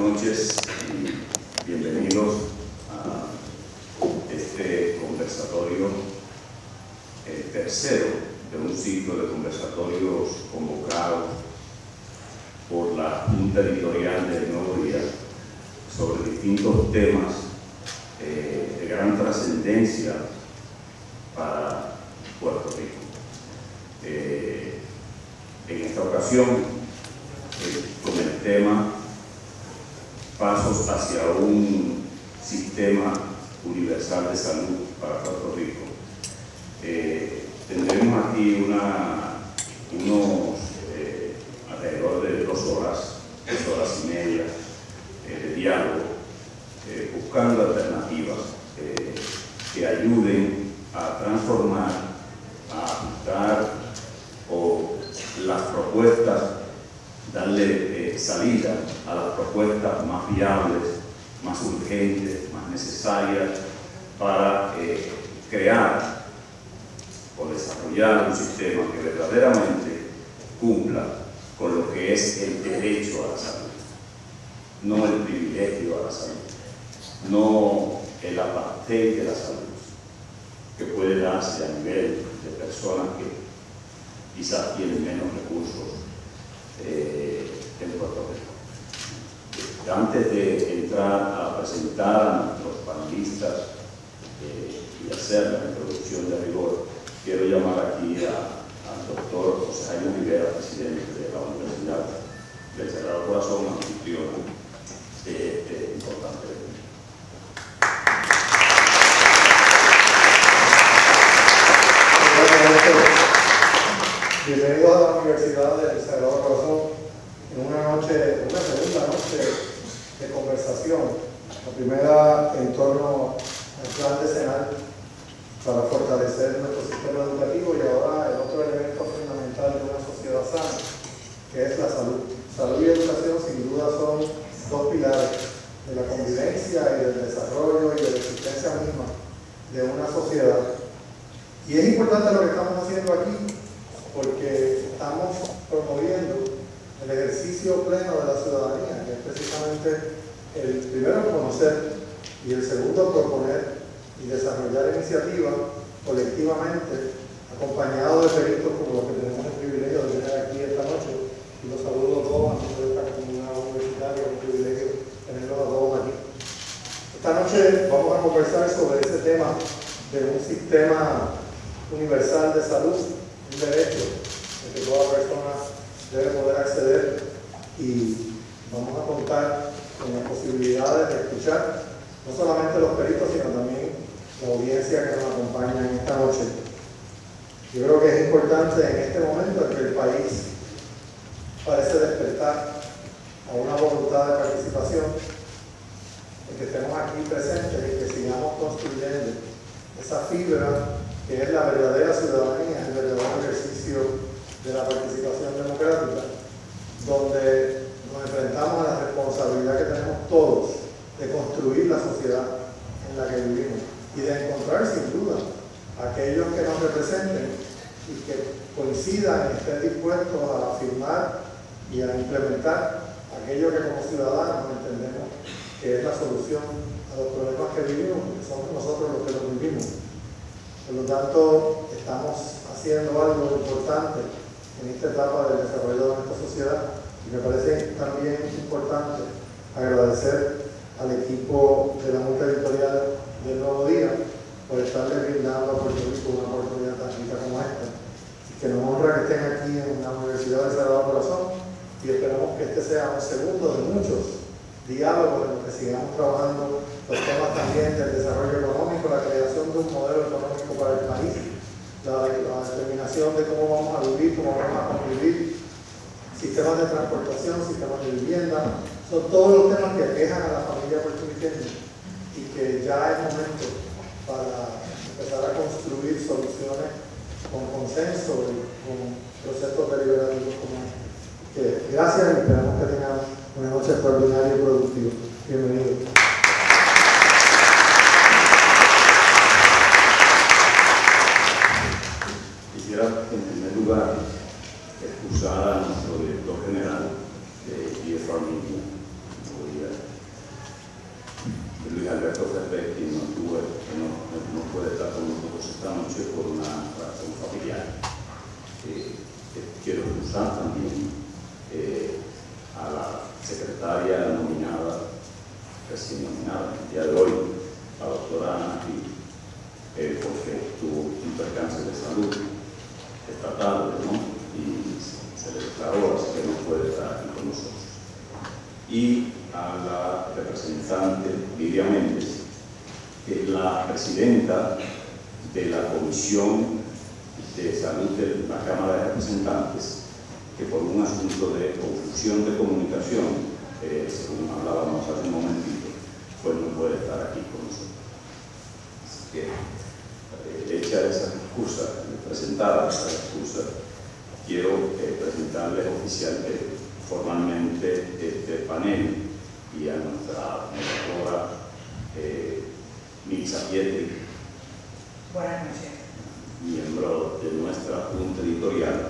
noches y bienvenidos a este conversatorio, el tercero de un ciclo de conversatorios convocados por la Junta Editorial del Nuevo Día sobre distintos temas de gran trascendencia para Puerto Rico. En esta ocasión, con el tema Pasos hacia un sistema universal de salud para Puerto Rico, tendremos aquí alrededor de 2 horas y media de diálogo, buscando alternativas que ayuden a transformar, a ajustar o las propuestas, darle salida a las propuestas más viables, más urgentes, más necesarias para crear o desarrollar un sistema que verdaderamente cumpla con lo que es el derecho a la salud, no el privilegio a la salud, no el apartheid de la salud, que puede darse a nivel de personas que quizás tienen menos recursos en Puerto Rico. Antes de entrar a presentar a nuestros panelistas y hacer la introducción de rigor, quiero llamar aquí al doctor José Jaime Rivera, presidente de la Universidad del Sagrado Corazón, anfitriona de este importante evento. Bienvenidos a la Universidad del Sagrado Corazón en una segunda noche de conversación. La primera en torno al plan decenal para fortalecer nuestro sistema educativo, y ahora el otro elemento fundamental de una sociedad sana, que es la salud. Salud y educación sin duda son 2 pilares de la convivencia y del desarrollo y de la existencia misma de una sociedad. Y es importante lo que estamos haciendo aquí, porque estamos promoviendo el ejercicio pleno de la ciudadanía, que es precisamente el primero conocer y el segundo proponer y desarrollar iniciativas colectivamente, acompañado de peritos como los que tenemos el privilegio de tener aquí esta noche. Y los saludo a todos a nombre de esta comunidad universitaria, un privilegio tenerlos a todos aquí. Esta noche vamos a conversar sobre ese tema de un sistema universal de salud, un derecho al que toda persona debe poder acceder, y vamos a contar con las posibilidades de escuchar no solamente los peritos, sino también la audiencia que nos acompaña en esta noche. Yo creo que es importante en este momento en que el país parece despertar a una voluntad de participación, en que estemos aquí presentes y que sigamos construyendo esa fibra que es la verdadera ciudadanía, el verdadero ejercicio de la participación democrática, donde nos enfrentamos a la responsabilidad que tenemos todos de construir la sociedad en la que vivimos y de encontrar sin duda aquellos que nos representen y que coincidan y estén dispuestos a afirmar y a implementar aquello que como ciudadanos entendemos que es la solución a los problemas que vivimos, porque somos nosotros los que los vivimos. Por lo tanto, estamos haciendo algo importante en esta etapa del desarrollo de nuestra sociedad, y me parece también importante agradecer al equipo de la Junta Editorial del Nuevo Día por estarle brindando a Puerto Rico una oportunidad tan rica como esta, y que nos honra que estén aquí en la Universidad del Sagrado Corazón, y esperamos que este sea un segundo de muchos diálogos en los que sigamos trabajando los temas también del desarrollo económico, la creación de un modelo económico para el país, la determinación de cómo vamos a vivir, cómo vamos a convivir, sistemas de transportación, sistemas de vivienda. Son todos los temas que aquejan a la familia puertorriqueña y que ya es momento para empezar a construir soluciones con consenso y con procesos deliberativos como este. Gracias, y esperamos que tengan una noche extraordinaria y productiva. Bienvenidos. Quisiera, en primer lugar, excusar a nuestro director general de GFR Media, concursar también a la secretaria nominada, recién nominada el día de hoy, la doctora Ana Gil, porque tuvo un percance de salud esta tarde, ¿no? Y se le declaró, así que no puede estar aquí con nosotros. Y a la representante Lidia Méndez, que es la presidenta de la Comisión de Salud de la Cámara de Representantes, que por un asunto de confusión de comunicación, según hablábamos hace un momentito, pues no puede estar aquí con nosotros. Así que, hecha esa excusa, presentada esa excusa, quiero presentarles formalmente este panel y a nuestra doctora Milza Pietri. Buenas noches. Miembro de nuestra junta editorial.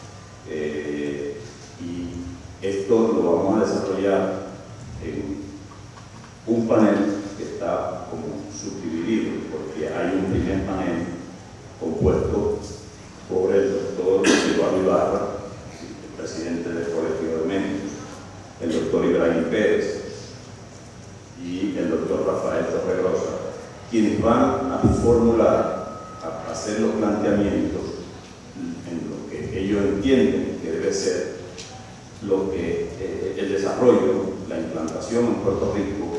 Y esto lo vamos a desarrollar en un panel que está como subdividido, porque hay un primer panel compuesto por el doctor Eduardo Ibarra, el presidente del Colegio de Médicos, el doctor Ibrahim Pérez y el doctor Rafael Torregrosa, quienes van a formular, a hacer los planteamientos en lo que ellos entienden que debe ser el desarrollo, la implantación en Puerto Rico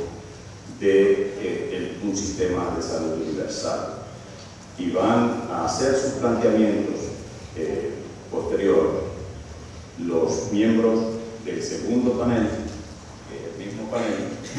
de un sistema de salud universal. Y van a hacer sus planteamientos posteriores los miembros del segundo panel, el mismo panel,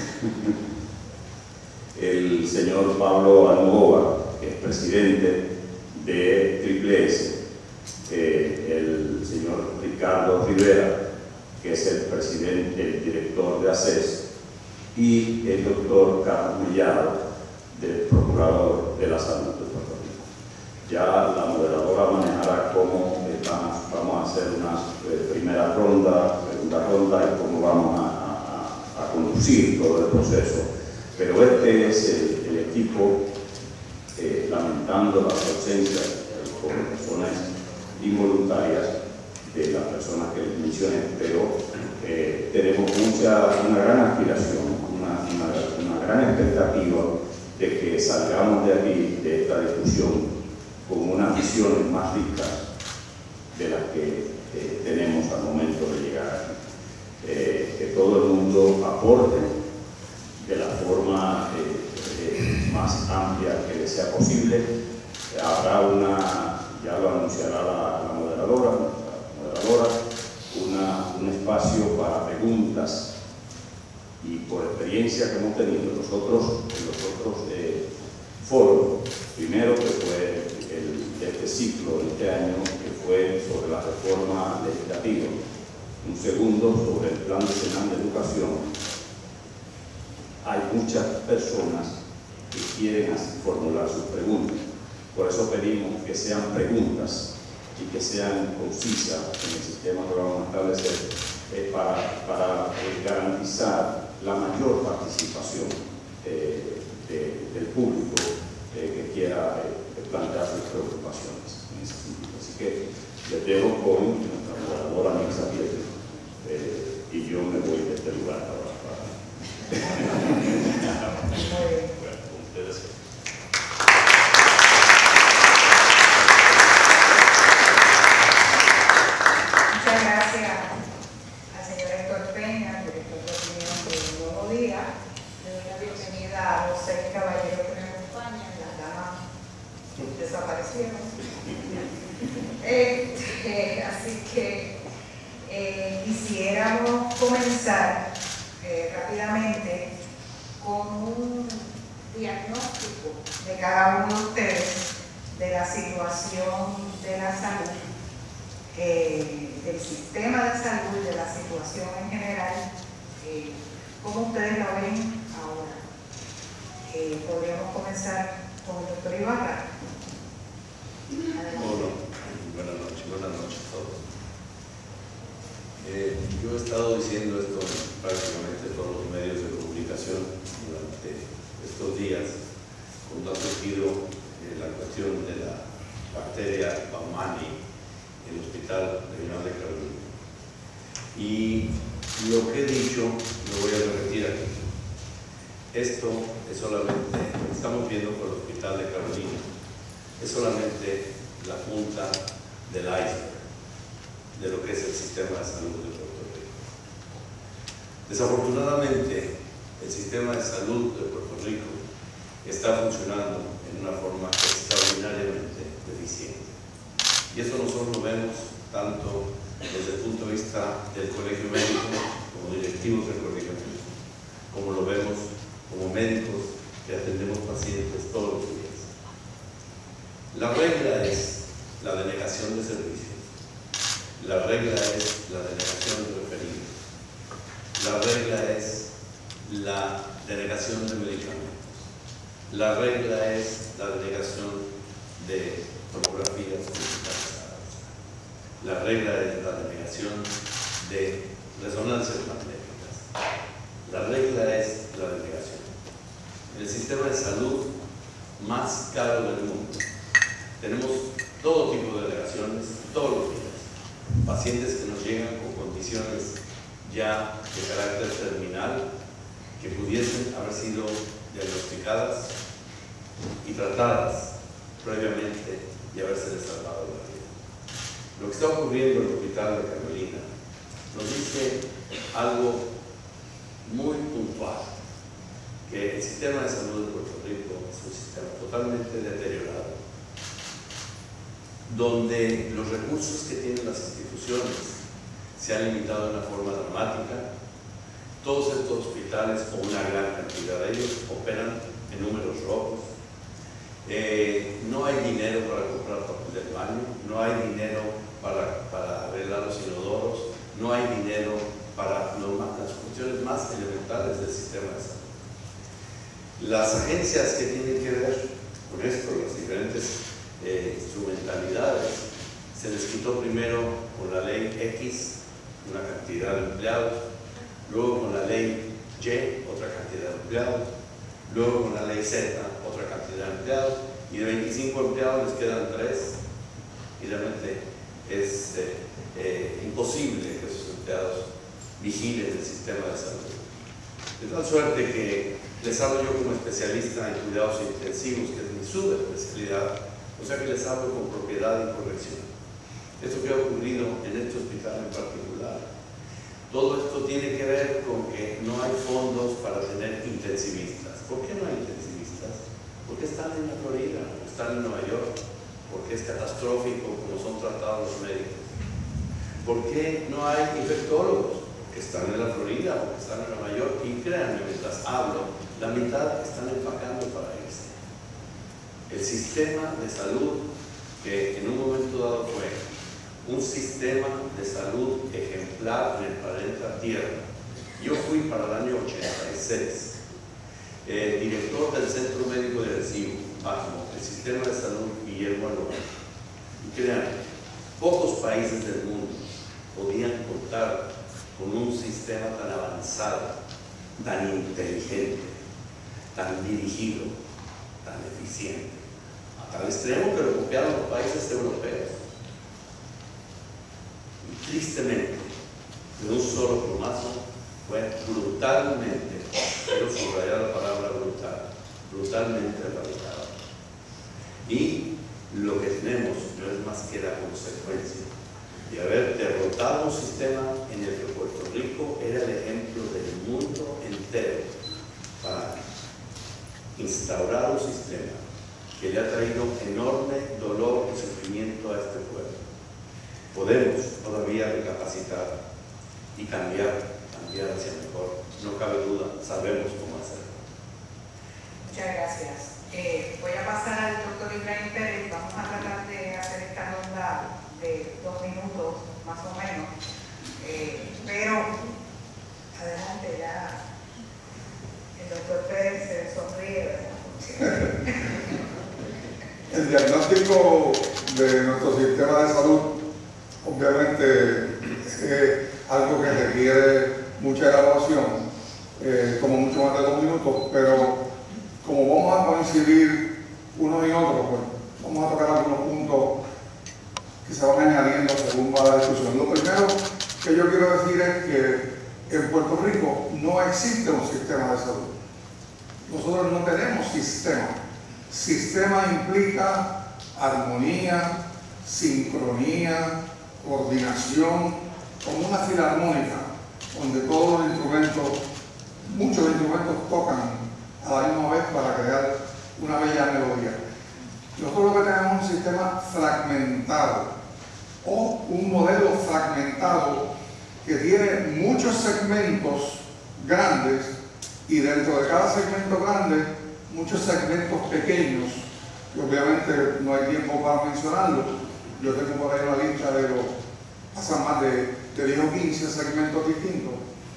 el señor Pablo Almodóvar, que es presidente de Triple S, el señor Ricardo Rivera, que es el director de ACES, y el doctor Carlos Mellado, del Procurador de la Salud de Puerto Rico. Ya la moderadora manejará cómo vamos a hacer una primera ronda, segunda ronda y cómo vamos a conducir todo el proceso. Pero este es el equipo, lamentando las ausencias por razones involuntarias de las personas que les mencioné, pero tenemos una gran aspiración, una gran expectativa de que salgamos de aquí, de esta discusión, con unas visiones más ricas de las que tenemos al momento de llegar aquí. Que todo el mundo aporte de la forma más amplia que le sea posible. Habrá ya lo anunciará la moderadora, un espacio para preguntas, y por experiencia que hemos tenido en los otros foros, primero que fue este ciclo de este año, que fue sobre la reforma legislativa, un segundo sobre el Plan Decenal de Educación, hay muchas personas que quieren formular sus preguntas. Por eso pedimos que sean preguntas y que sean concisas en el sistema que vamos a establecer para garantizar la mayor participación del público que quiera plantear sus preocupaciones en ese sentido. Así que les dejo con nuestra moderadora Milza Pietri, y yo me voy de este lugar ahora bueno, con ustedes. Muchas gracias al señor Héctor Peña, director de opinión de Nuevo Día. Le doy la bienvenida a los 6 caballeros que me acompañan, las damas desaparecieron. Así que quisiéramos comenzar rápidamente con un diagnóstico de cada uno de ustedes de la situación de la salud, del sistema de salud, de la situación en general, cómo ustedes lo ven ahora. Podríamos comenzar con el doctor Ibarra. Hola, buenas noches a todos. Yo he estado diciendo esto en prácticamente todos los medios de comunicación durante estos días, cuando ha surgido la cuestión de la bacteria Baumannii en el Hospital Regional de Carolina. Y lo que he dicho lo voy a repetir aquí. Esto es solamente, estamos viendo por el Hospital de Carolina, es solamente la punta del iceberg de lo que es el sistema de salud de Puerto Rico. Desafortunadamente, el sistema de salud de Puerto Rico está funcionando en una forma extraordinariamente deficiente. Y eso nosotros lo vemos tanto desde el punto de vista del colegio médico, como directivos del colegio médico, como lo vemos como médicos que atendemos pacientes todos los días. La regla es la denegación de servicios. La regla es la denegación de referidos. La regla es la denegación de medicamentos. La regla es la denegación de tomografías computarizadas. La regla es la denegación de resonancias magnéticas. La regla es la denegación. En el sistema de salud más caro del mundo tenemos todo tipo de denegaciones todos los días. Pacientes que nos llegan con condiciones ya de carácter terminal que pudiesen haber sido diagnosticadas y tratadas previamente y haberse salvado la vida. Lo que está ocurriendo en el Hospital de Carolina nos dice algo muy puntual, que el sistema de salud de Puerto Rico es un sistema totalmente deteriorado, donde los recursos que tienen las instituciones se han limitado de una forma dramática. Todos estos hospitales, o una gran cantidad de ellos, operan en números rojos. No hay dinero para comprar papel del baño, no hay dinero para arreglar los inodoros, no hay dinero para las funciones más elementales del sistema de salud. Las agencias que tienen que ver con esto, las diferentes instrumentalidades, se les quitó primero con la ley X una cantidad de empleados, luego con la ley Y otra cantidad de empleados, luego con la ley Z otra cantidad de empleados, y de 25 empleados les quedan 3, y realmente es imposible que esos empleados vigilen el sistema de salud. De tal suerte que les hablo yo como especialista en cuidados intensivos, que es mi subespecialidad, o sea que les hablo con propiedad y corrección. Esto que ha ocurrido en este hospital en particular, todo esto tiene que ver con que no hay fondos para tener intensivistas. ¿Por qué no hay intensivistas? Porque están en la Florida, están en Nueva York, porque es catastrófico como son tratados los médicos. ¿Por qué no hay infectólogos? Porque están en la Florida, porque están en Nueva York, y créanme, mientras hablo, la mitad están empacando para irse. El sistema de salud, que en un momento dado fue un sistema de salud ejemplar en el planeta Tierra. Yo fui para el año 86 director del Centro Médico de Arecibo, bajo el sistema de salud Guillermo Alvarado. Y créanme, pocos países del mundo podían contar con un sistema tan avanzado, tan inteligente, tan dirigido, tan eficiente, a tal extremo que lo copiaron los países europeos. Y tristemente, de un solo plumazo, fue brutalmente, quiero subrayar la palabra brutal, brutalmente erradicado. Y lo que tenemos no es más que la consecuencia de haber derrotado un sistema en el que Puerto Rico era el ejemplo del mundo entero para instaurar un sistema que le ha traído enorme dolor y sufrimiento a este pueblo. Podemos todavía recapacitar y cambiar hacia mejor. No cabe duda, sabemos cómo hacerlo. Muchas gracias. Voy a pasar al doctor Ibrahim Pérez. Vamos a tratar de hacer esta ronda de 2 minutos, más o menos. Pero, adelante, ya el doctor Pérez se sonríe, ¿verdad? El diagnóstico de nuestro sistema de salud, obviamente, es algo que requiere mucha elaboración, como mucho más de 2 minutos, pero como vamos a coincidir uno y otro, pues vamos a tocar algunos puntos que se van añadiendo según va la discusión. Lo primero que yo quiero decir es que en Puerto Rico no existe un sistema de salud. Nosotros no tenemos sistema. Sistema implica armonía, sincronía, coordinación, como una filarmónica, donde todos los instrumentos, muchos instrumentos tocan a la misma vez para crear una bella melodía. Nosotros lo que tenemos es un sistema fragmentado o un modelo fragmentado que tiene muchos segmentos grandes y dentro de cada segmento grande muchos segmentos pequeños, que obviamente no hay tiempo para mencionarlo. Yo tengo por ahí una lista de los, pasan más de 10 o 15 segmentos distintos.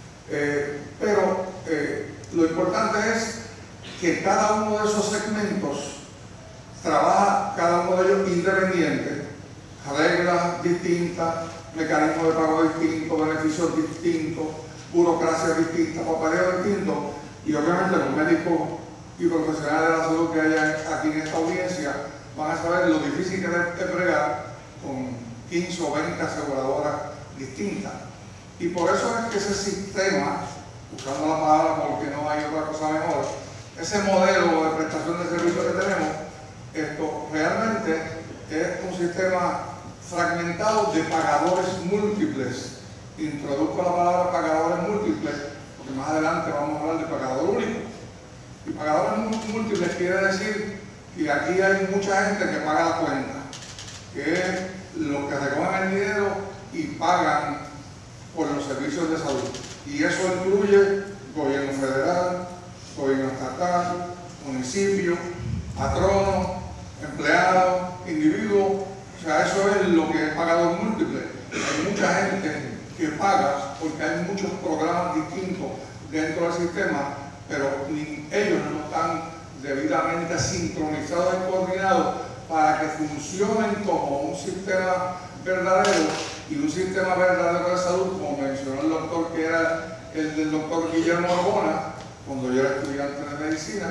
Pero lo importante es que cada uno de esos segmentos trabaja, cada uno de ellos independiente, reglas distintas, mecanismos de pago distintos, beneficios distintos, burocracia distinta, papeleo distinto, y obviamente los médicos y profesionales de la salud que hay aquí en esta audiencia van a saber lo difícil que es bregar con 15 o 20 aseguradoras distintas. Y por eso es que ese sistema, usando la palabra porque no hay otra cosa mejor, ese modelo de prestación de servicios que tenemos, esto realmente es un sistema fragmentado de pagadores múltiples. Introduzco la palabra pagadores múltiples porque más adelante vamos a hablar de pagador único. Y pagadores múltiples quiere decir que aquí hay mucha gente que paga la cuenta, que es los que recogen el dinero y pagan por los servicios de salud. Y eso incluye gobierno federal, gobierno estatal, municipio, patronos, empleados, individuos. O sea, eso es lo que es pagador múltiple. Hay mucha gente que paga porque hay muchos programas distintos dentro del sistema, pero ellos no están debidamente sincronizados y coordinados para que funcionen como un sistema verdadero, y un sistema verdadero de salud, como mencionó el doctor, que era el del doctor Guillermo Arbona, cuando yo era estudiante de medicina,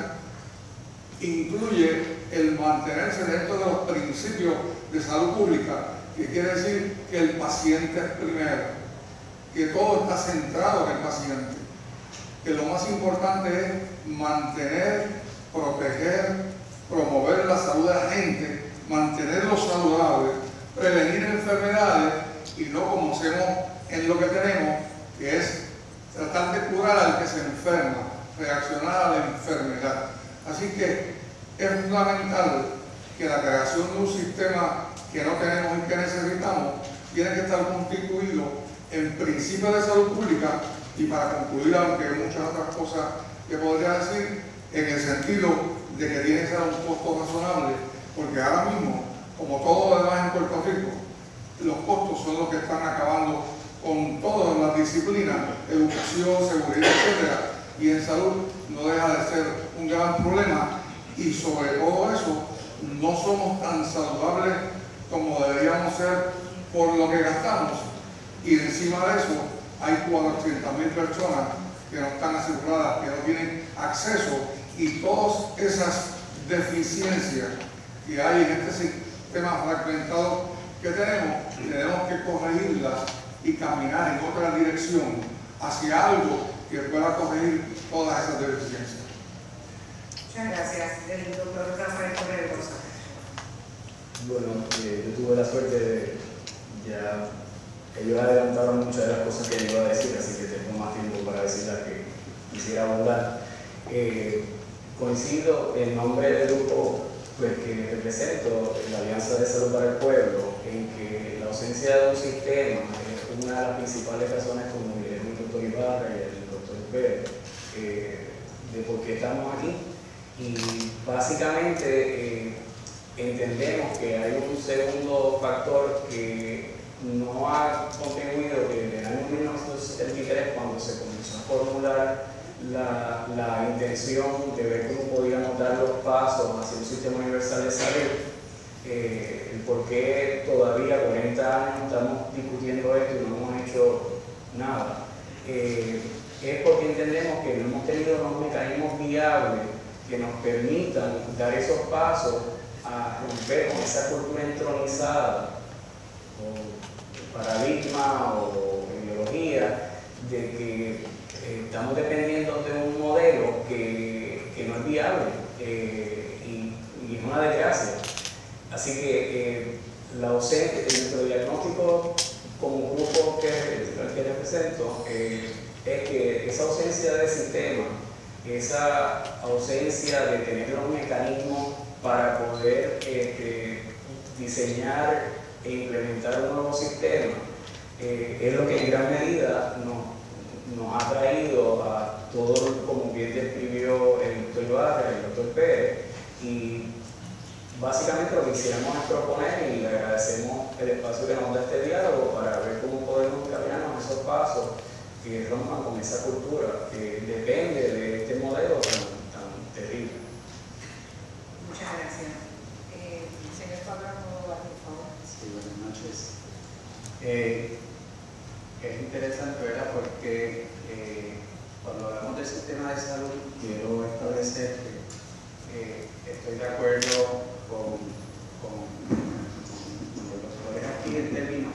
incluye el mantenerse dentro de los principios de salud pública, que quiere decir que el paciente es primero, que todo está centrado en el paciente, que lo más importante es mantener, proteger, promover la salud de la gente, mantenerlos saludables, prevenir enfermedades y no como hacemos en lo que tenemos, que es tratar de curar al que se enferma, reaccionar a la enfermedad. Así que es fundamental que la creación de un sistema que no tenemos y que necesitamos tiene que estar constituido en principios de salud pública, y para concluir, aunque hay muchas otras cosas que podría decir, en el sentido de que tiene que ser un costo razonable, porque ahora mismo, como todo lo demás en Puerto Rico, los costos son los que están acabando con todas las disciplinas, educación, seguridad, etcétera, y en salud no deja de ser un gran problema, y sobre todo eso, no somos tan saludables como deberíamos ser por lo que gastamos, y encima de eso hay 400.000 personas que no están aseguradas, que no tienen acceso, y todas esas deficiencias que hay en este sistema fragmentado que tenemos que corregirlas y caminar en otra dirección hacia algo que pueda corregir todas esas deficiencias. Muchas gracias. El doctor Rafael Correa Rosa. Bueno, yo tuve la suerte de ya ellos adelantaron muchas de las cosas que yo iba a decir, así que tengo más tiempo para decir las que quisiera abordar. Coincido en nombre del grupo pues, que represento, la Alianza de Salud para el Pueblo, en que la ausencia de un sistema es una de las principales razones, como dijeron el doctor Ibarra y el doctor Pérez, de por qué estamos aquí. Y básicamente entendemos que hay un segundo factor que no ha contribuido, que en el año 1973, cuando se comenzó a formular la intención de ver cómo podíamos dar los pasos hacia un sistema universal de salud, el por qué todavía 40 años estamos discutiendo esto y no hemos hecho nada, es porque entendemos que no hemos tenido unos mecanismos viables que nos permitan dar esos pasos a romper con esa cultura entronizada o paradigma o que estamos dependiendo de un modelo que no es viable y es una desgracia. Así que la ausencia, nuestro diagnóstico como grupo que represento es que esa ausencia de sistema, esa ausencia de tener los mecanismos para poder diseñar e implementar un nuevo sistema es lo que en gran medida nos ha traído a todo, como bien describió el doctor Ibarra y el doctor Pérez, y básicamente lo que quisiéramos es proponer, y le agradecemos el espacio que nos da este diálogo para ver cómo podemos caminarnos esos pasos que rompan con esa cultura que depende de este modelo tan terrible. Muchas gracias. Señor Pablo, por favor. Sí, buenas noches. Es interesante, ¿verdad? Porque cuando hablamos del sistema de salud, quiero establecer que estoy de acuerdo con los doctores aquí en términos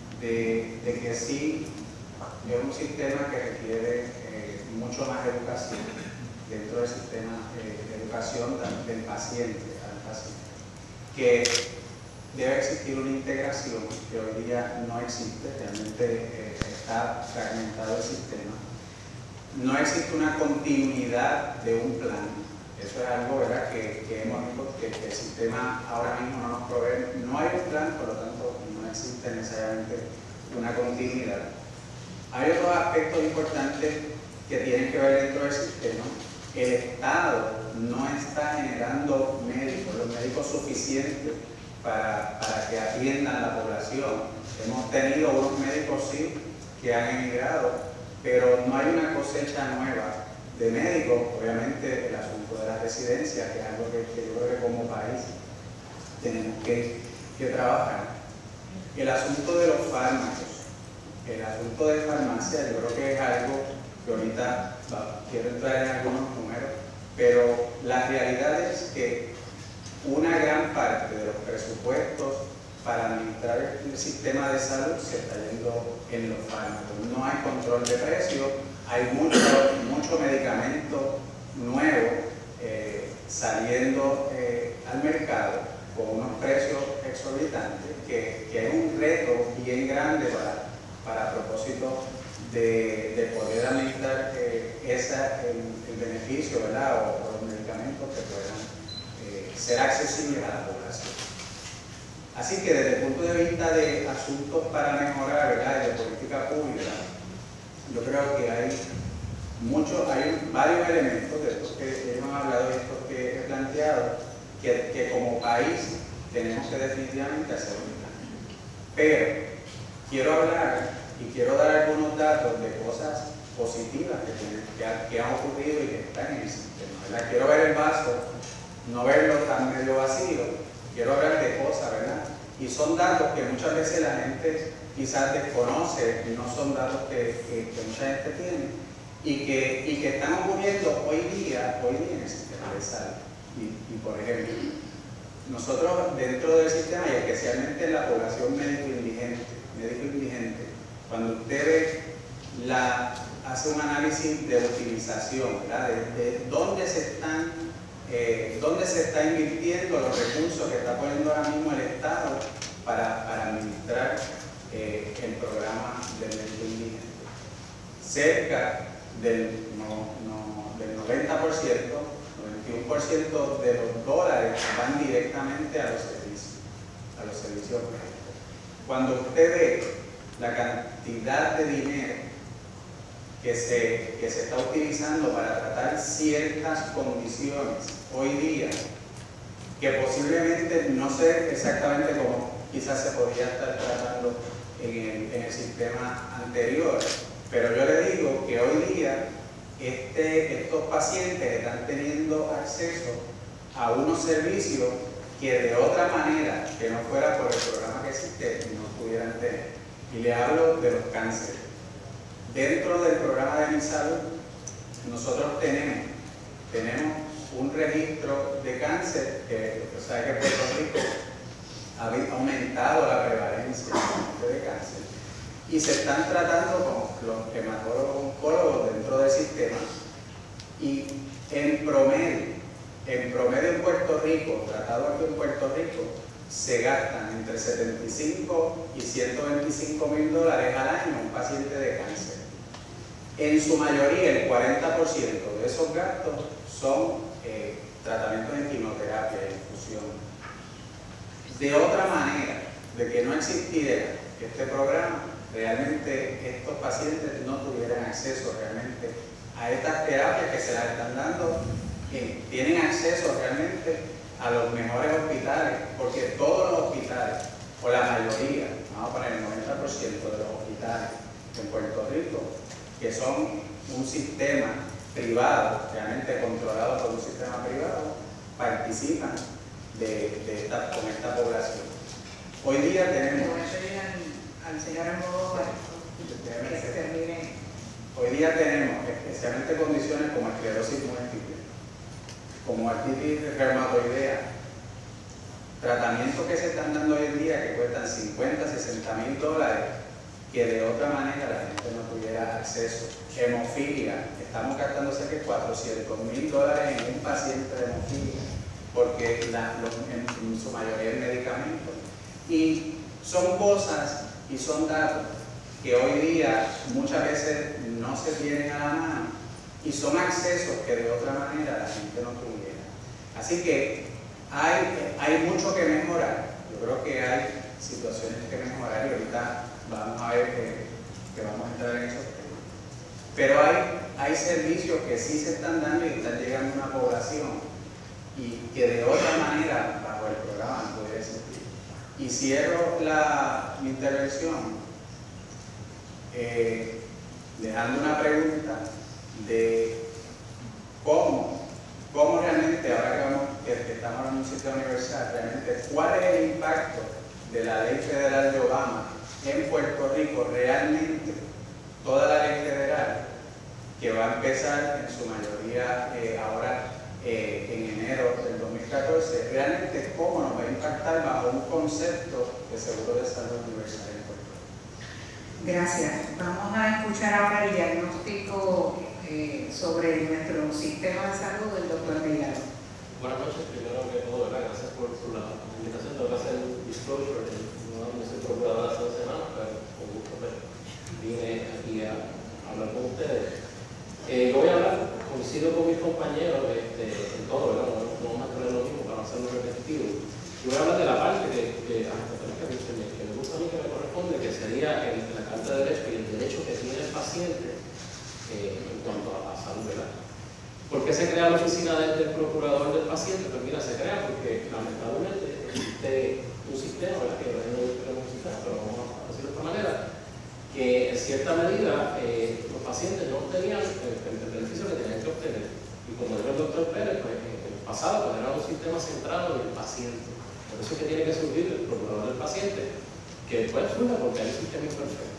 de que sí es un sistema que requiere mucho más educación dentro del sistema de educación del paciente al paciente, que debe existir una integración que hoy día no existe, realmente está fragmentado el sistema. No existe una continuidad de un plan. Eso es algo, ¿verdad?, que hemos visto que el sistema ahora mismo no nos provee. No hay un plan, por lo tanto no existe necesariamente una continuidad. Hay otros aspectos importantes que tienen que ver dentro del sistema. El Estado no está generando los médicos suficientes para que atiendan la población. Hemos tenido unos médicos, sí, que han emigrado, pero no hay una cosecha nueva de médicos. Obviamente el asunto de la residencia, que es algo que yo creo que como país tenemos que trabajar. El asunto de los fármacos, el asunto de farmacia, yo creo que es algo que ahorita quiero entrar en algunos números, pero la realidad es que una gran parte de los presupuestos para administrar el sistema de salud se está yendo en los fármacos. No hay control de precios, hay mucho medicamento nuevo saliendo al mercado con unos precios exorbitantes, que es un reto bien grande para propósito de poder administrar el beneficio, ¿verdad?, o los medicamentos que puedan ser accesibles a la población. Así que desde el punto de vista de asuntos para mejorar, ¿verdad?, y de política pública, yo creo que hay varios elementos de estos que hemos hablado y estos que he planteado, que como país tenemos que definitivamente hacer un plan. Pero quiero hablar y quiero dar algunos datos de cosas positivas que han ocurrido y que están en el sistema, ¿verdad? Quiero ver el vaso, no verlo tan medio vacío, quiero hablar de cosas, ¿verdad? Y son datos que muchas veces la gente quizás desconoce, y no son datos que mucha gente tiene, y que están ocurriendo hoy día en el sistema de salud. Y por ejemplo, nosotros dentro del sistema, y especialmente en la población médico indigente, cuando usted hace un análisis de utilización, ¿verdad?, de dónde se está invirtiendo los recursos que está poniendo ahora mismo el Estado para administrar el programa del médico indigente. Cerca del 90%, 91% de los dólares van directamente a los servicios médicos. Cuando usted ve la cantidad de dinero que se está utilizando para tratar ciertas condiciones hoy día, que posiblemente no sé exactamente cómo quizás se podría estar tratando en el sistema anterior, pero yo le digo que hoy día estos pacientes están teniendo acceso a unos servicios que de otra manera, que no fuera por el programa que existe, no pudieran tener. Y le hablo de los cánceres. Dentro del programa de Mi Salud, nosotros tenemos un registro de cáncer, o sea que Puerto Rico ha aumentado la prevalencia de cáncer, y se están tratando con los hematólogos oncólogos dentro del sistema. Y en promedio en Puerto Rico, tratado aquí en Puerto Rico, se gastan entre 75 y 125 mil dólares al año un paciente de cáncer. En su mayoría, el 40% de esos gastos son tratamientos en quimioterapia e infusión. De otra manera, de que no existiera este programa, realmente estos pacientes no tuvieran acceso realmente a estas terapias que se las están dando, tienen acceso realmente a los mejores hospitales, porque todos los hospitales, o la mayoría, vamos a poner el 90% de los hospitales en Puerto Rico, que son un sistema privado, realmente controlado por un sistema privado, participan con esta población. Hoy día tenemos... al señor Almodóvar que se termine. Hoy día tenemos especialmente condiciones como esclerosis múltiple, como artritis reumatoidea, tratamientos que se están dando hoy en día que cuestan 50, 60 mil dólares, que de otra manera la gente no tuviera acceso. Hemofilia, estamos gastando cerca de 400 mil dólares en un paciente de hemofilia, porque en su mayoría es medicamento. Y son cosas y son datos que hoy día muchas veces no se tienen a la mano y son accesos que de otra manera la gente no tuviera. Así que hay mucho que mejorar. Yo creo que hay situaciones que mejorar y ahorita vamos a ver que vamos a entrar en esos temas. Pero hay servicios que sí se están dando y están llegando a una población y que de otra manera bajo el programa no puede existir. Y cierro mi intervención dejando una pregunta de cómo realmente, ahora que estamos en un sistema universal, realmente cuál es el impacto de la ley federal de Obama en Puerto Rico, realmente toda la ley federal que va a empezar en su mayoría ahora en enero del 2014, realmente cómo nos va a impactar bajo un concepto de seguro de salud universal en Puerto Rico. Gracias. Vamos a escuchar ahora el diagnóstico sobre nuestro sistema de salud del doctor Mellado. Buenas noches, primero que todo, ¿verdad? Gracias por la invitación. Tengo que hacer un disclosure. No soy procurador hace 2 semanas, pero con gusto vine aquí a hablar con ustedes. Yo voy a hablar, coincido con mis compañeros en todo, ¿verdad? No vamos a tener lo mismo para hacerlo repetitivo. Yo voy a hablar de la parte que me gusta a mí, que me corresponde, que sería la Carta de Derecho y el derecho que tiene el paciente en cuanto a la salud, ¿verdad? ¿Por qué se crea la oficina del procurador del paciente? Pues mira, se crea porque lamentablemente existe un sistema, ¿verdad? Que no es un sistema, pero vamos a decirlo de esta manera, que en cierta medida los pacientes no obtenían el beneficio que tenían que obtener. Y como dijo el doctor Pérez, pues en el pasado pues, era un sistema centrado en el paciente. Por eso es que tiene que surgir el procurador del paciente, que después surge porque hay un sistema imperfecto.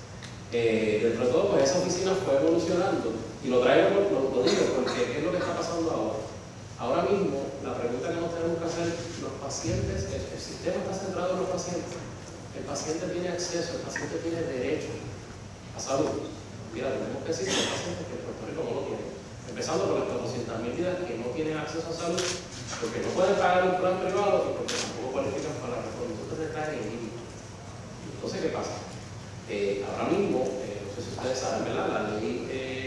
Dentro de todo, pues esa oficina fue evolucionando, y lo traigo, lo digo, porque ¿qué es lo que está pasando ahora? Ahora mismo, la pregunta que nos tenemos que hacer, los pacientes, el sistema está centrado en los pacientes. El paciente tiene acceso, el paciente tiene derecho a salud. Mira, tenemos que decir que los pacientes que en Puerto Rico no lo tienen. Empezando por las 400.000 vidas que no tienen acceso a salud, porque no pueden pagar un plan privado y porque tampoco cualifican para la reforma. Entonces está en límite. Entonces, ¿qué pasa? Ahora mismo, no sé si ustedes saben, ¿verdad? La ley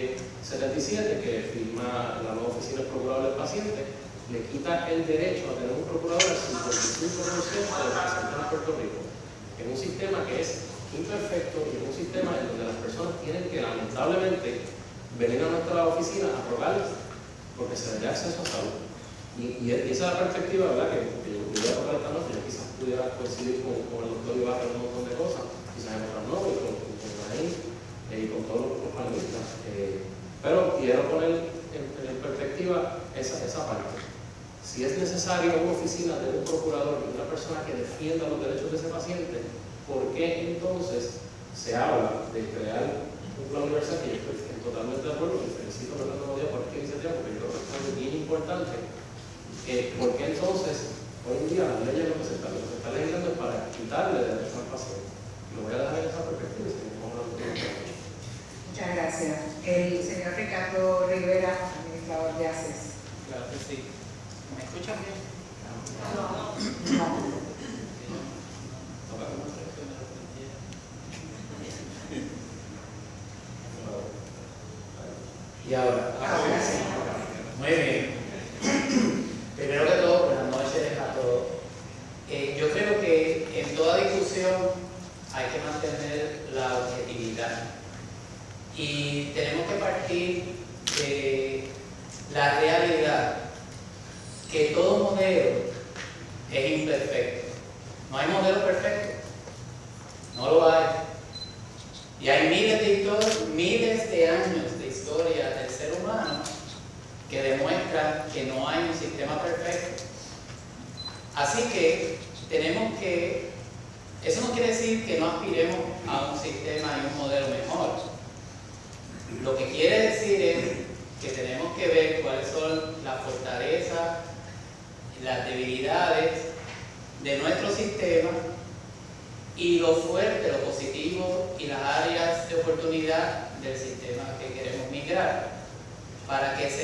77 que firma la nueva oficina del procurador del paciente le quita el derecho a tener un procurador al 55% de los pacientes en Puerto Rico, en un sistema que es imperfecto y en un sistema en donde las personas tienen que lamentablemente venir a nuestra oficina a rogar porque se les dé acceso a salud. Y esa es la perspectiva, ¿verdad? Que yo voy a tocar esta noche. Yo quizás pudiera coincidir con el doctor Ibarra en un montón de cosas, quizás en otras no, y con Naín y con todos los panelistas. Pero quiero poner en perspectiva esa parte. Si es necesaria una oficina de un procurador, de una persona que defienda los derechos de ese paciente, ¿por qué entonces se habla de crear un plan universal? Que yo estoy totalmente de acuerdo, y felicito a Fernando Díaz por esta iniciativa, porque yo creo que es algo bien importante. ¿Por qué entonces, hoy en día, las leyes lo que se está legislando es para quitarle derecho al paciente? Y lo voy a dejar en esa perspectiva. gracias. El señor Ricardo Rivera, administrador de ACES. Claro que sí. ¿Me escuchan bien? No. Y ahora, muy bien. Primero que todo, buenas noches a todos. Yo creo que en toda discusión hay que mantener la objetividad y tenemos que partir de la realidad que todo modelo es imperfecto. No hay modelo perfecto, no lo hay. Y hay miles de años de historia del ser humano que demuestran que no hay un sistema perfecto. Así que tenemos que, eso no quiere decir que no aspiremos a un sistema y un modelo mejor. Lo que quiere decir es que tenemos que ver cuáles son las fortalezas y las debilidades de nuestro sistema y lo fuerte, lo positivo y las áreas de oportunidad del sistema que queremos migrar, para que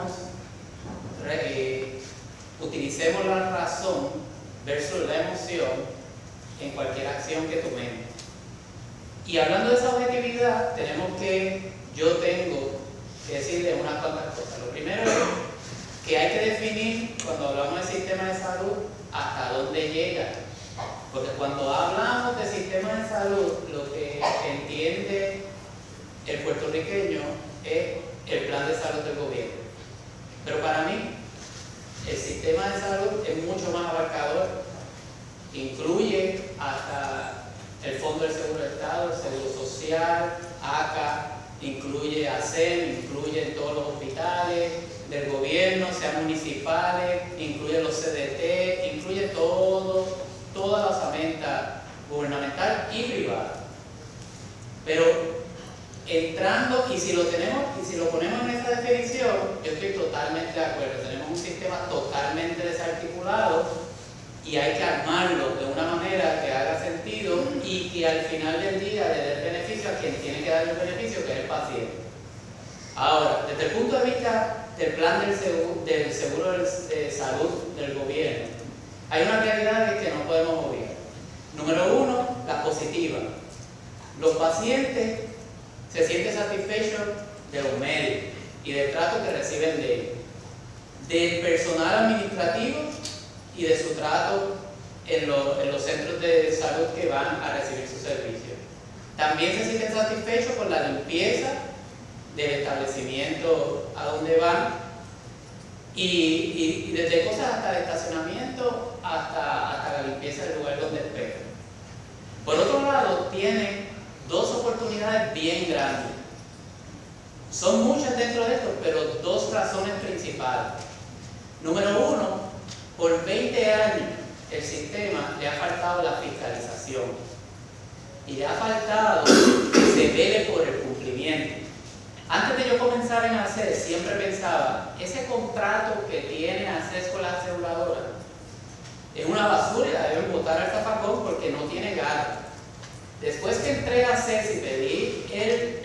utilicemos la razón versus la emoción en cualquier acción que tomemos. Y hablando de esa objetividad, yo tengo que decirle unas cuantas cosas. Lo primero es que hay que definir, cuando hablamos del sistema de salud, hasta dónde llega. Porque cuando hablamos de sistema de salud, lo que entiende el puertorriqueño es el plan de salud del gobierno. Pero para mí, el sistema de salud es mucho más abarcador. Incluye hasta el Fondo del Seguro del Estado, el Seguro Social, ACA, incluye ASEM, incluye todos los hospitales del gobierno, sean municipales, incluye los CDT, incluye toda la osamenta gubernamental y privada. Pero entrando, y si lo ponemos en esa definición, yo estoy totalmente de acuerdo. Tenemos un sistema totalmente desarticulado y hay que armarlo de una manera que haga sentido y que al final del día le dé el beneficio a quien tiene que dar el beneficio, que es el paciente. Ahora, desde el punto de vista del plan del seguro de salud del gobierno, hay una realidad que no podemos obviar. Número uno, la positiva. Los pacientes se sienten satisfechos de los médicos y del trato que reciben de ellos, del personal administrativo y de su trato en los centros de salud que van a recibir su servicio. También se sienten satisfechos con la limpieza del establecimiento a donde van y desde cosas hasta el estacionamiento hasta la limpieza del lugar donde esperan. Por otro lado, tienen dos oportunidades bien grandes. Son muchas dentro de esto, pero dos razones principales. Número uno, por 20 años el sistema le ha faltado la fiscalización y le ha faltado que se vele por el cumplimiento. Antes de yo comenzar en ACES, siempre pensaba, ese contrato que tiene ACES con la aseguradora es una basura y la deben botar al zafacón porque no tiene garra. Después que entré a ACES y pedí el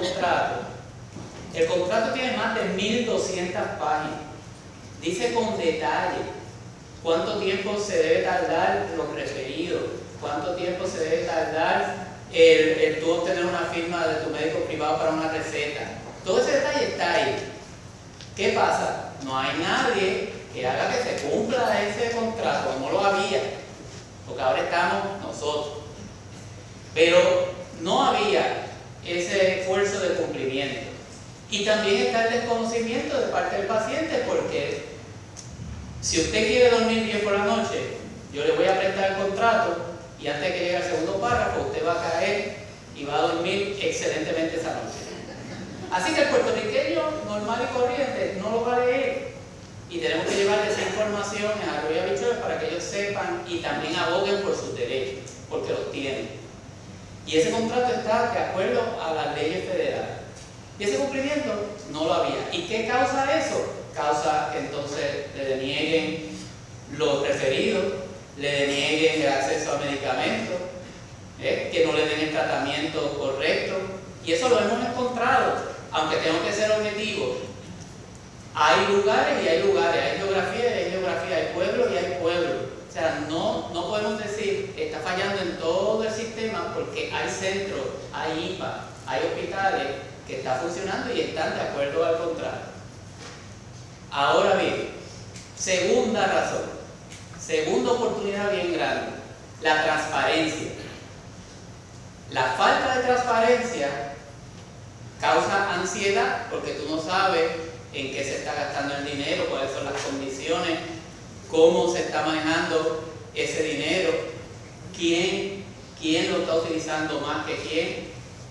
contrato tiene más de 1200 páginas. Dice con detalle cuánto tiempo se debe tardar los referidos, cuánto tiempo se debe tardar el tú obtener una firma de tu médico privado para una receta. Todo ese detalle está ahí. ¿Qué pasa? No hay nadie que haga que se cumpla ese contrato, no lo había, porque ahora estamos nosotros. Pero no había ese esfuerzo de cumplimiento. Y también está el desconocimiento de parte del paciente, porque si usted quiere dormir bien por la noche, yo le voy a prestar el contrato y antes de que llegue al segundo párrafo, usted va a caer y va a dormir excelentemente esa noche. Así que el puertorriqueño normal y corriente no lo va a leer y tenemos que llevarle esa información a Arroyo y Habichuelas para que ellos sepan y también aboguen por sus derechos, porque los tienen. Y ese contrato está de acuerdo a las leyes federales. Y ese cumplimiento no lo había. ¿Y qué causa eso? Causa que entonces le denieguen los referidos, le denieguen el acceso a medicamentos, que no le den el tratamiento correcto. Y eso lo hemos encontrado, aunque tengo que ser objetivo. Hay lugares y hay lugares, hay geografía y hay geografía, hay pueblos y hay pueblos. O sea, no podemos decir que está fallando en todo el sistema, porque hay centros, hay IPA, hay hospitales que están funcionando y están de acuerdo al contrario. Ahora bien, segunda razón, segunda oportunidad bien grande, la transparencia. La falta de transparencia causa ansiedad porque tú no sabes en qué se está gastando el dinero, cuáles son las condiciones, cómo se está manejando ese dinero, quién lo está utilizando más que quién.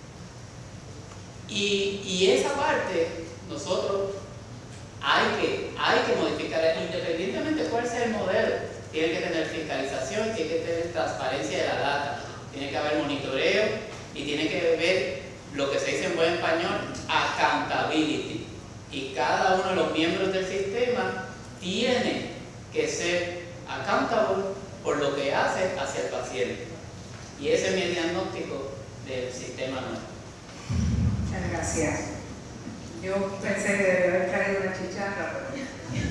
Y esa parte nosotros hay que modificar, independientemente de cuál sea el modelo. Tiene que tener fiscalización, tiene que tener transparencia de la data, tiene que haber monitoreo y tiene que ver lo que se dice en buen español, accountability. Y cada uno de los miembros del sistema tiene que ser accountable por lo que hace hacia el paciente. Y ese es mi diagnóstico del sistema nuestro. Muchas gracias. Yo pensé que debía haber traído una chicharra, pero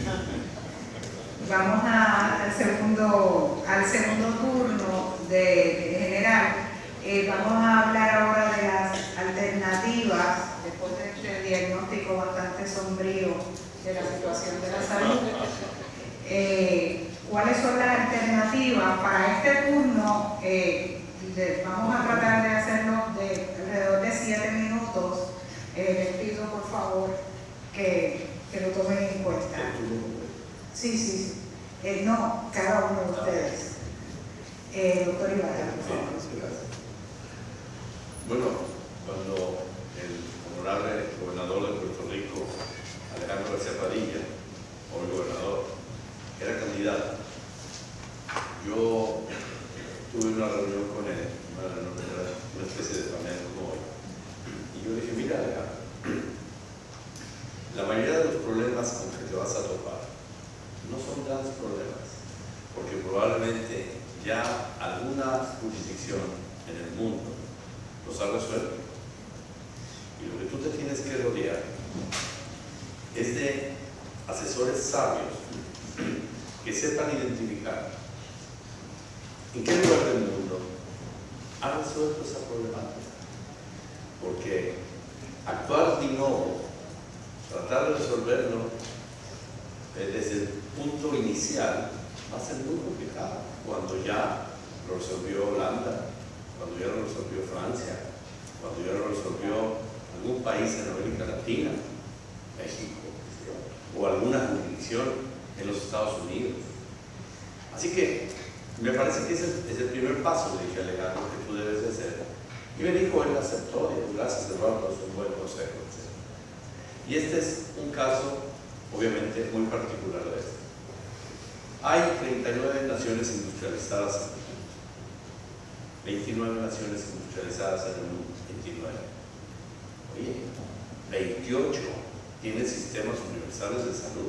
vamos al segundo turno de general. Vamos a hablar ahora de las alternativas, después de este diagnóstico bastante sombrío de la situación de la salud. ¿Cuáles son las alternativas? Para este turno vamos a tratar de hacerlo de alrededor de 7 minutos. Les pido por favor que lo tomen en cuenta. Sí. No, cada uno de ustedes. Doctor Ibarra, por favor. Bueno, cuando el honorable gobernador de Puerto Rico, Alejandro García Padilla, hoy gobernador, era candidato, yo tuve una reunión con él, una especie de panel como hoy, y yo le dije, mira Alejandro, la mayoría de los problemas con que te vas a topar no son grandes problemas, porque probablemente ya alguna jurisdicción en el mundo los ha resuelto. Y lo que tú te tienes que rodear es de asesores sabios que sepan identificar en qué lugar del mundo han resuelto esa problemática. Porque actuar de nuevo, tratar de resolverlo desde el punto inicial va a ser muy complicado cuando ya lo resolvió Holanda, cuando ya lo resolvió Francia, cuando ya lo resolvió algún país en América Latina, México, o alguna jurisdicción en los Estados Unidos. Así que me parece que ese es el primer paso, le dije a Alejandro, que tú debes de hacer. Y me dijo, él aceptó, y gracias Eduardo, es un buen consejo. Y este es un caso, obviamente, muy particular de este. Hay 39 naciones industrializadas en el mundo. 29 naciones industrializadas en el mundo, 29. Oye, 28 tienen sistemas universales de salud.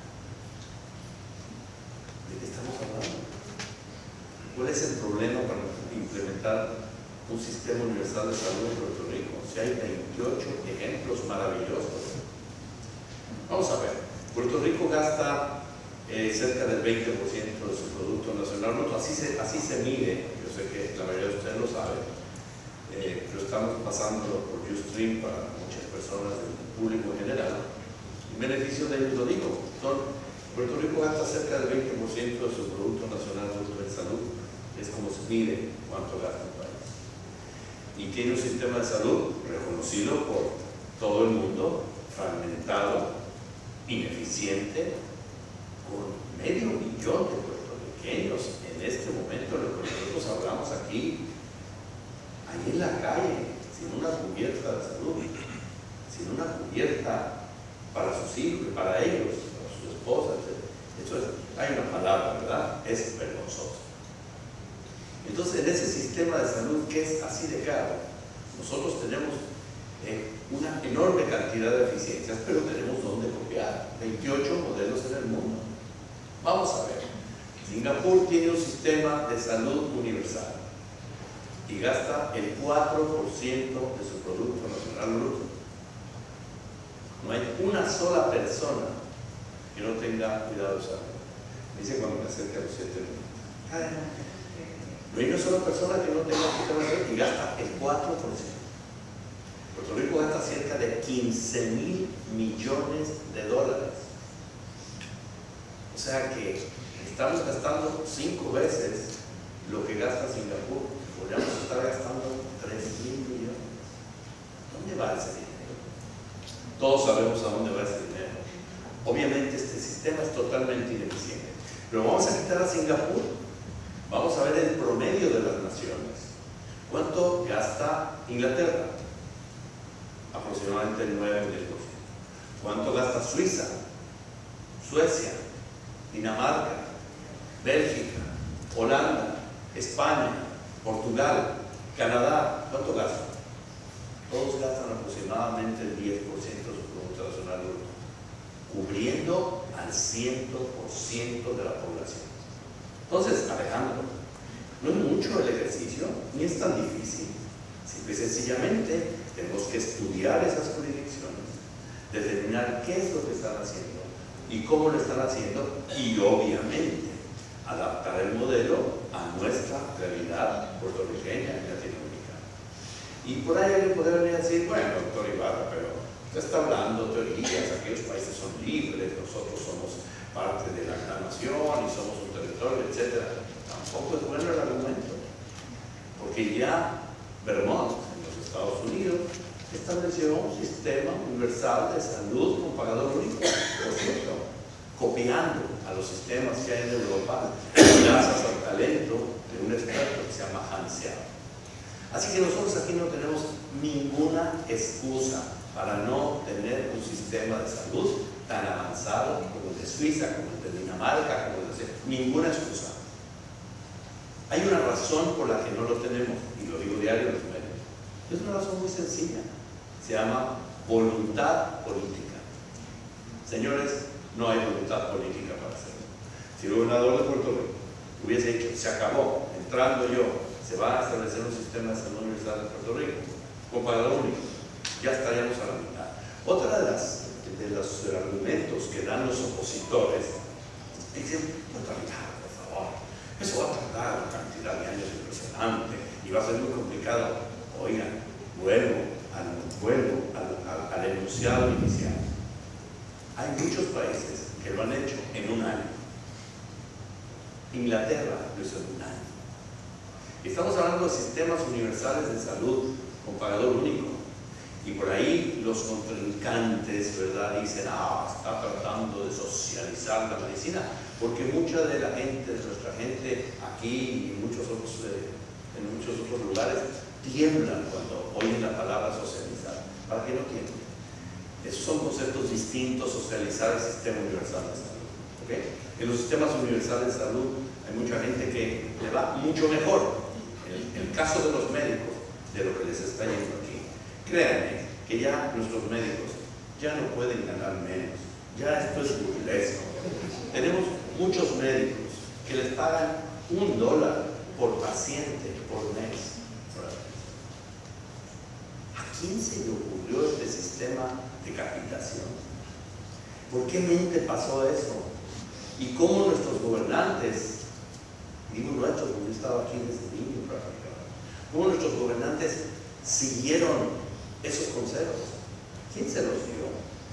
¿De qué estamos hablando? ¿Cuál es el problema para implementar un sistema universal de salud en Puerto Rico? Si hay 28 ejemplos maravillosos. Vamos a ver, Puerto Rico gasta cerca del 20% de su Producto Nacional Bruto, así se mide. Yo sé que la mayoría de ustedes lo saben, pero estamos pasando por Ustream para muchas personas del público en general. En beneficio de ellos lo digo, Puerto Rico gasta cerca del 20% de su Producto Nacional Bruto en salud, es como se mide cuánto gasta el país. Y tiene un sistema de salud reconocido por todo el mundo, fragmentado, ineficiente, con 500,000 de puertorriqueños en este momento, lo que nosotros hablamos aquí, ahí en la calle, sin una cubierta de salud, sin una cubierta para sus hijos, para ellos, para sus esposas. Esto es, hay una palabra, ¿verdad? Es vergonzoso. Entonces, en ese sistema de salud que es así de caro, nosotros tenemos una enorme cantidad de eficiencias, pero tenemos donde copiar. 28 modelos en el mundo. Vamos a ver. Singapur tiene un sistema de salud universal. y gasta el 4% de su Producto Nacional Bruto. No hay una sola persona que no tenga cuidado de salud. Dice cuando me acerque a los 7 minutos. No hay una sola persona que no tenga sistema de salud y gasta el 4%. Puerto Rico gasta cerca de 15.000 millones de dólares. O sea que estamos gastando 5 veces lo que gasta Singapur. Podríamos estar gastando 3.000 millones. ¿Dónde va ese dinero? Todos sabemos a dónde va ese dinero. Obviamente este sistema es totalmente ineficiente. Pero vamos a quitar a Singapur. Vamos a ver el promedio de las naciones. ¿Cuánto gasta Inglaterra? Aproximadamente el 9 o 10%. ¿Cuánto gasta Suiza? Suecia, Dinamarca, Bélgica, Holanda, España, Portugal, Canadá? ¿Cuánto gastan? Todos gastan aproximadamente el 10% de su Producto Nacional Bruto, cubriendo al 100% de la población. Entonces, Alejandro, no es mucho el ejercicio, ni es tan difícil. Simple y sencillamente tenemos que estudiar esas jurisdicciones, determinar qué es lo que están haciendo y cómo lo están haciendo, y obviamente adaptar el modelo a nuestra realidad puertorriqueña y latinoamericana. Y por ahí alguien podría venir a decir, bueno, doctor Ibarra, pero usted está hablando teorías, aquellos países son libres, nosotros somos parte de la gran nación y somos un territorio, etc. Tampoco es bueno el argumento, porque ya Vermont, en los Estados Unidos, estableció un sistema universal de salud con pagador único, por cierto, copiando a los sistemas que hay en Europa, gracias al talento de un experto que se llama Hans Yao. Así que nosotros aquí no tenemos ninguna excusa para no tener un sistema de salud tan avanzado como el de Suiza, como el de Dinamarca, como el de... Ninguna excusa. Hay una razón por la que no lo tenemos, y lo digo diario en los medios. Es una razón muy sencilla. Se llama voluntad política. Señores, no hay voluntad política para hacerlo. Si el gobernador de Puerto Rico hubiese dicho, se acabó, entrando yo, se va a establecer un sistema de salud universal de Puerto Rico, con pagador único, ya estaríamos a la mitad. Otra de los argumentos que dan los opositores, dicen, Puerto Rico, por favor, eso va a tardar una cantidad de años impresionante y va a ser muy complicado. Oigan, vuelvo al enunciado inicial. Hay muchos países que lo han hecho en un año. Inglaterra lo hizo en un año. Estamos hablando de sistemas universales de salud con pagador único. Y por ahí los contrincantes, ¿verdad?, dicen, está tratando de socializar la medicina, porque mucha de la gente, de nuestra gente aquí y en muchos otros lugares, tiemblan cuando oyen la palabra socializar. ¿Para qué no tiemblan? Esos son conceptos distintos, socializar el sistema universal de salud. ¿Okay? En los sistemas universales de salud hay mucha gente que le va mucho mejor, en el caso de los médicos, de lo que les está yendo aquí. Créanme que ya nuestros médicos ya no pueden ganar menos. Ya esto es burlesco. Tenemos muchos médicos que les pagan $1 por paciente por mes. ¿A quién se le ocurrió este sistema de capitación? ¿Por qué mente pasó eso? ¿Y cómo nuestros gobernantes, digo nuestros, porque yo estaba aquí desde niño prácticamente, cómo nuestros gobernantes siguieron esos consejos? ¿Quién se los dio?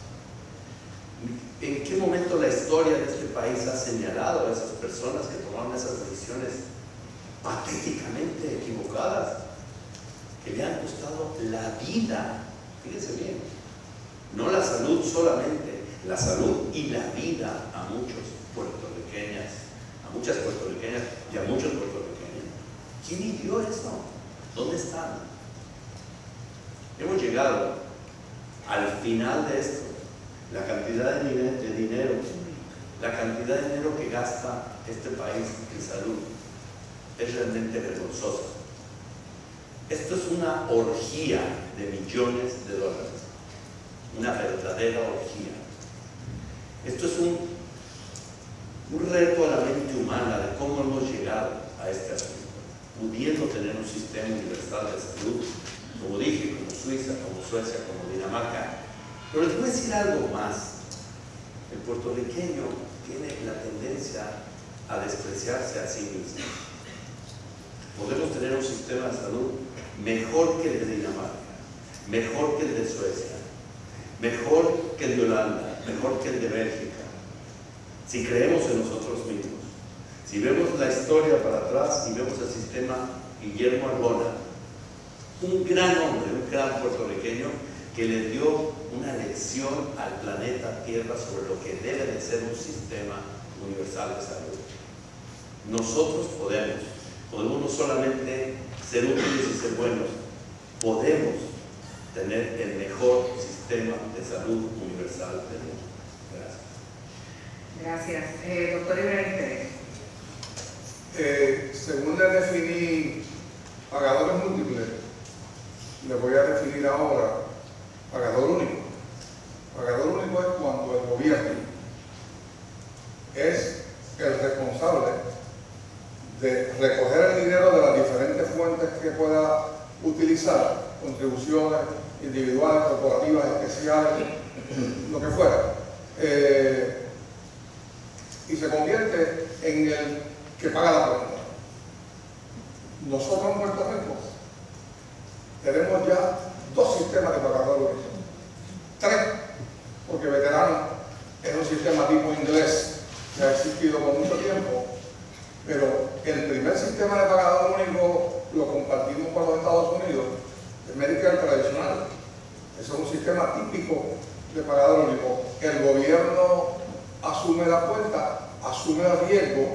¿En qué momento la historia de este país ha señalado a esas personas que tomaron esas decisiones patéticamente equivocadas, que le han costado la vida? Fíjense bien, no la salud solamente, la salud y la vida a muchas puertorriqueñas y a muchos puertorriqueños. ¿Quién inició eso? ¿Dónde están? Hemos llegado al final de esto. La cantidad de dinero que gasta este país en salud es realmente vergonzosa. Esto es una orgía de millones de dólares, una verdadera orgía. Esto es un reto a la mente humana de cómo hemos llegado a este asunto. pudiendo tener un sistema universal de salud, como dije, como Suiza, como Suecia, como Dinamarca. Pero les voy a decir algo más. El puertorriqueño tiene la tendencia a despreciarse a sí mismo. Podemos tener un sistema de salud mejor que el de Dinamarca, mejor que el de Suecia, mejor que el de Holanda, mejor que el de Bélgica, si creemos en nosotros mismos. Si vemos la historia para atrás y vemos el sistema Guillermo Arbona, un gran hombre, un gran puertorriqueño que le dio una lección al planeta Tierra sobre lo que debe de ser un sistema universal de salud. Nosotros podemos no solamente ser útiles y ser buenos, podemos tener el mejor sistema de salud universal del mundo. Gracias. Gracias. Doctor Ibrahim Pérez. Según le definí pagadores múltiples, le voy a definir ahora pagador único. Pagador único es cuando el gobierno es el responsable de recoger el dinero de las diferentes fuentes que pueda utilizar, contribuciones individuales, corporativas, especiales, lo que fuera, y se convierte en el que paga la cuenta. Nosotros en Puerto Rico tenemos ya 2 sistemas de pagador único. 3, porque veterano es un sistema tipo inglés que ha existido por mucho tiempo, pero el primer sistema de pagador único lo compartimos con los Estados Unidos, el Medicare tradicional. Ese es un sistema típico de pagador único. El gobierno asume la cuenta, asume el riesgo,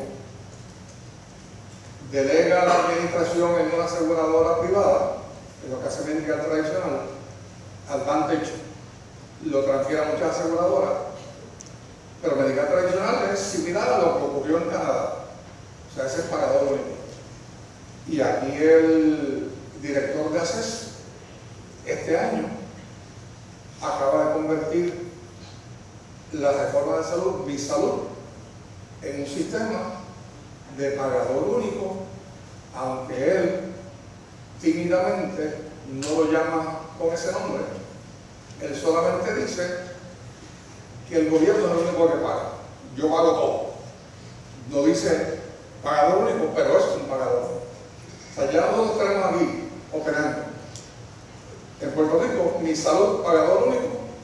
delega la administración en una aseguradora privada, en lo que hace Medicare tradicional, Advantage lo transfiere a muchas aseguradoras, pero Medicare tradicional es similar a lo que ocurrió en Canadá. O sea, ese es pagador único. Y aquí el director de ACES, este año, acaba de convertir la reforma de salud, Mi Salud, en un sistema de pagador único, aunque él tímidamente no lo llama con ese nombre. Él solamente dice que el gobierno es el único que paga. Yo pago todo. No dice pagador único, pero es un pagador. O sea, ya nosotros tenemos aquí operando en Puerto Rico Mi Salud, pagador único,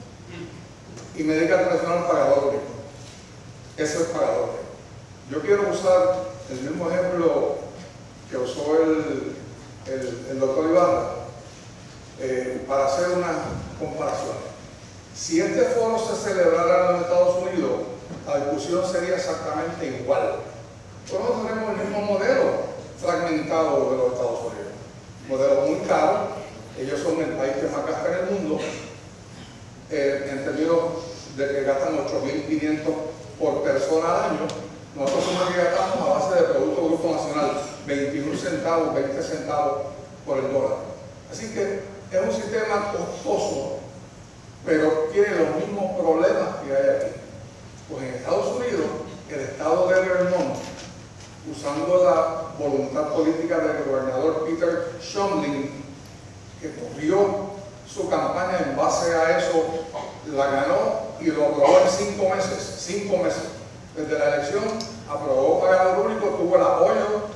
y Medicare tradicional, pagador único. Eso es pagador único. Yo quiero usar el mismo ejemplo que usó el doctor Ibarra para hacer una comparación. Si este foro se celebrara en los Estados Unidos, la discusión sería exactamente igual. Nosotros tenemos el mismo modelo fragmentado de los Estados Unidos. Un modelo muy caro. Ellos son el país que más gasta en el mundo, en términos de que gastan 8.500 por persona al año. Nosotros somos que gastamos a base de Producto Bruto Nacional, 21 centavos, 20 centavos por el dólar. Así que es un sistema costoso, pero tiene los mismos problemas que hay aquí. Pues en Estados Unidos, el estado de Vermont, usando la voluntad política del gobernador Peter Shumlin, que corrió su campaña en base a eso, la ganó y lo aprobó en 5 meses. 5 meses. Desde la elección aprobó pagador único, tuvo el apoyo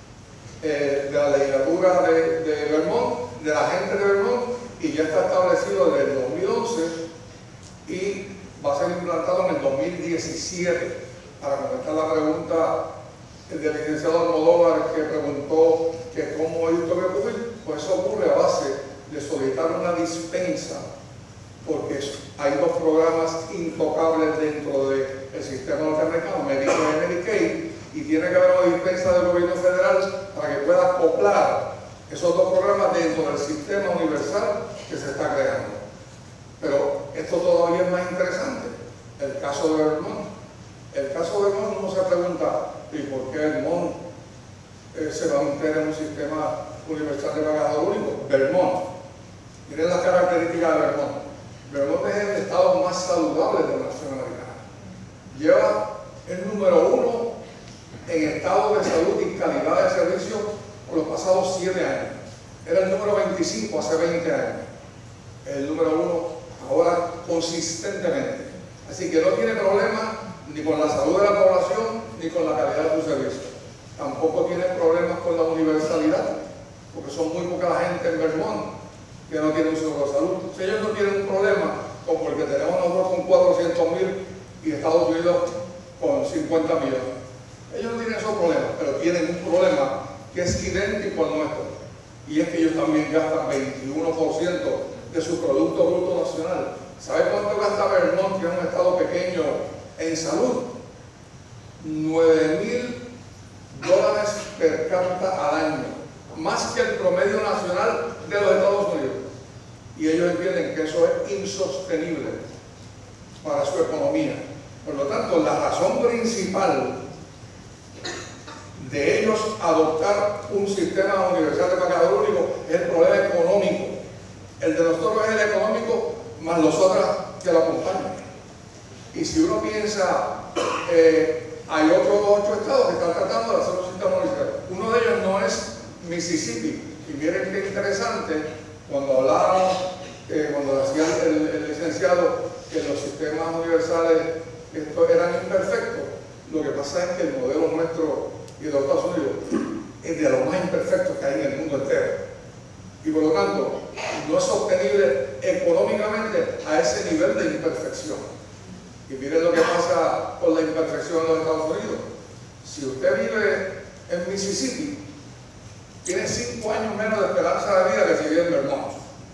de la legislatura de Vermont, de la gente de Vermont, y ya está establecido desde el 2011 y va a ser implantado en el 2017. Para contestar la pregunta del licenciado Almodóvar, que preguntó que cómo esto va a ocurrir, pues eso ocurre a base de solicitar una dispensa, porque hay 2 programas intocables dentro del sistema norteamericano, Medicare y Medicaid, y tiene que haber una dispensa del gobierno federal para que pueda acoplar esos 2 programas dentro del sistema universal que se está creando. Pero esto todavía es más interesante, el caso de Vermont. El caso de Vermont, uno se pregunta, ¿y por qué Vermont se va a meter en un sistema universal de pagador único? Vermont, miren las características de Vermont. Vermont es el estado más saludable de la nación americana. Lleva el número 1 en estado de salud y calidad de servicio por los pasados 7 años. Era el número 25 hace 20 años. El número 1 ahora consistentemente. Así que no tiene problema ni con la salud de la población ni con la calidad de su servicio. Tampoco tiene problemas con la universalidad, porque son muy poca la gente en Vermont que no tiene un seguro de salud. Si ellos no tienen un problema como el que tenemos nosotros con 400,000 y Estados Unidos con 50 millones. Ellos no tienen esos problemas, pero tienen un problema que es idéntico al nuestro. Y es que ellos también gastan 21% de su Producto Bruto Nacional. ¿Sabe cuánto gasta Vermont, que es un estado pequeño, en salud? $9,000 per cápita al año, más que el promedio nacional de los Estados Unidos. Y ellos entienden que eso es insostenible para su economía. Por lo tanto, la razón principal de ellos adoptar un sistema universal de pagado único es el problema económico. El de nosotros es el económico más los otros que lo acompañan. Y si uno piensa, hay otros 8 estados que están tratando de hacer un sistema universal. Uno de ellos no es Mississippi. Y miren qué interesante, cuando hablábamos, cuando decía el licenciado que los sistemas universales eran imperfectos, lo que pasa es que el modelo nuestro y de los Estados Unidos es de los más imperfectos que hay en el mundo entero. Y por lo tanto, no es sostenible económicamente a ese nivel de imperfección. Y miren lo que pasa con la imperfección en los Estados Unidos. Si usted vive en Mississippi, tiene 5 años menos de esperanza de vida que si vive en Vermont.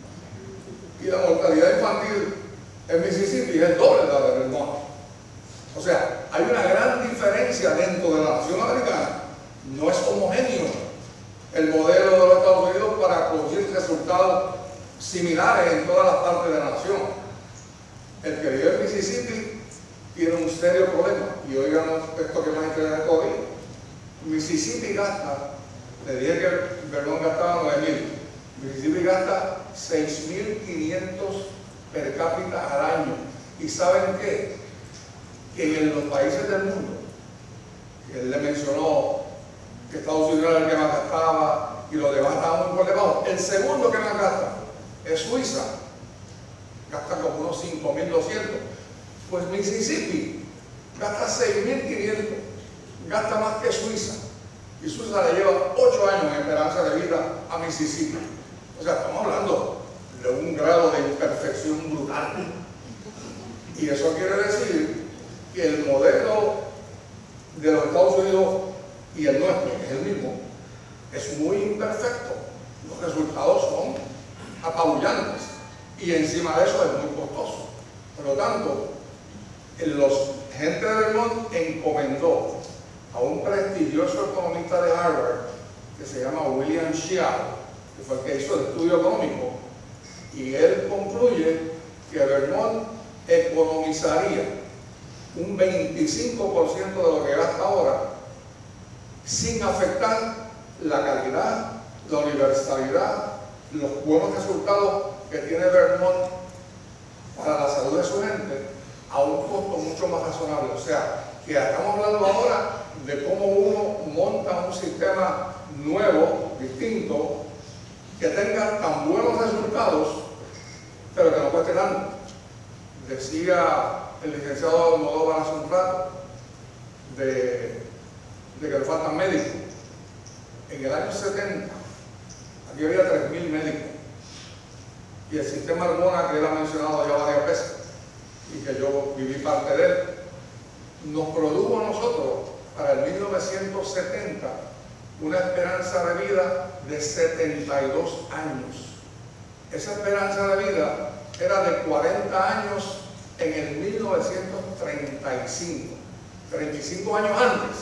Y la mortalidad infantil en Mississippi es el doble de la de Vermont. O sea, hay una gran diferencia dentro de la nación americana. No es homogéneo el modelo de los Estados Unidos para producir resultados similares en todas las partes de la nación. El que vive en Mississippi tiene un serio problema. Y oigan esto que más interesa hoy. Mississippi gasta, le dije que Vermont gastaba 9,000. Mississippi gasta 6,500 per cápita al año. ¿Y saben qué? Que en los países del mundo, que él le mencionó que Estados Unidos era el que más gastaba y los demás estaban muy por debajo, el segundo que más gasta es Suiza, gasta como unos 5,200. Pues Mississippi gasta 6,500, gasta más que Suiza, y Suiza le lleva 8 años en esperanza de vida a Mississippi. O sea, estamos hablando de un grado de imperfección brutal. Y eso quiere decir que el modelo de los Estados Unidos y el nuestro, que es el mismo, es muy imperfecto. Los resultados son apabullantes y encima de eso es muy costoso. Por lo tanto, gente de Vermont encomendó a un prestigioso economista de Harvard que se llama William Shiao, que fue el que hizo el estudio económico, y él concluye que Vermont economizaría un 25% de lo que gasta ahora sin afectar la calidad, la universalidad, los buenos resultados que tiene Vermont para la salud de su gente a un costo mucho más razonable. O sea, que estamos hablando ahora de cómo uno monta un sistema nuevo, distinto, que tenga tan buenos resultados, pero que no cueste tanto. Decía el licenciado Almodóvar hace un rato de que le faltan médicos. En el año 70, aquí había 3,000 médicos. Y el sistema Arbona, que él ha mencionado ya varias veces, y que yo viví parte de él, nos produjo a nosotros, para el 1970, una esperanza de vida de 72 años. Esa esperanza de vida era de 40 años en el 1935, 35 años antes.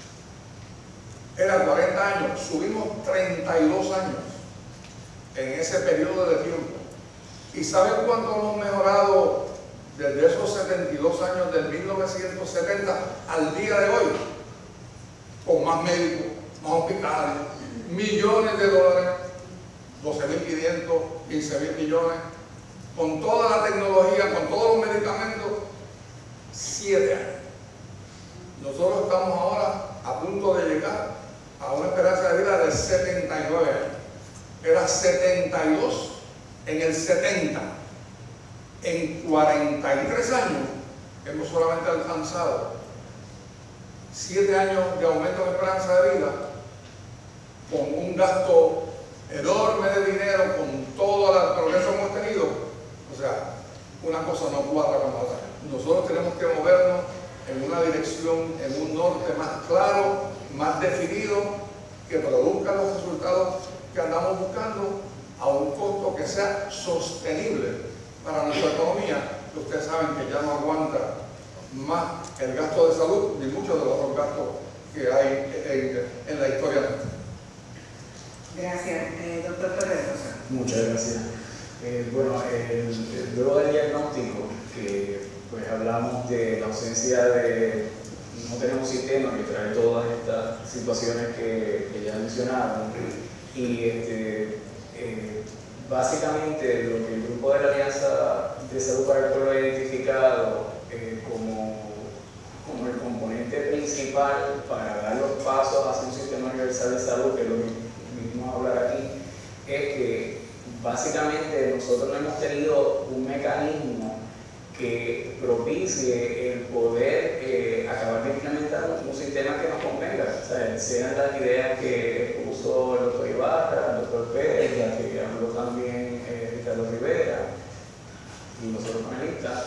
Era 40 años, subimos 32 años en ese periodo de tiempo. ¿Y saben cuánto hemos mejorado desde esos 72 años del 1970 al día de hoy? Con más médicos, más hospitales, millones de dólares, 12.500, 15.000 millones, con toda la tecnología, con todos los medicamentos, 7 años. Nosotros estamos ahora a punto de llegar a una esperanza de vida de 79 años. Era 72 en el 70. En 43 años hemos solamente alcanzado 7 años de aumento de esperanza de vida, con un gasto enorme de dinero, con todo el progreso que hemos tenido. O sea, una cosa no cuadra con la otra. Nosotros tenemos que movernos en una dirección, en un norte más claro, más definido, que produzca los resultados que andamos buscando a un costo que sea sostenible para nuestra economía, que ustedes saben que ya no aguanta más el gasto de salud ni muchos de los otros gastos que hay en la historia nuestra. Gracias, doctor Torres. Muchas gracias. Bueno, luego del diagnóstico, que pues hablamos de la ausencia de, no tenemos sistema que trae todas estas situaciones que ya mencionaron, y básicamente lo que el grupo de la Alianza de Salud para el Pueblo ha identificado como el componente principal para dar los pasos hacia un sistema universal de salud, que es lo que vinimos a hablar aquí, es que básicamente nosotros no hemos tenido un mecanismo que propicie el poder acabar de implementar un sistema que nos convenga. O sea, sean las ideas que expuso el doctor Ibarra, el doctor Pérez, la que habló también Ricardo Rivera y los otros panelistas.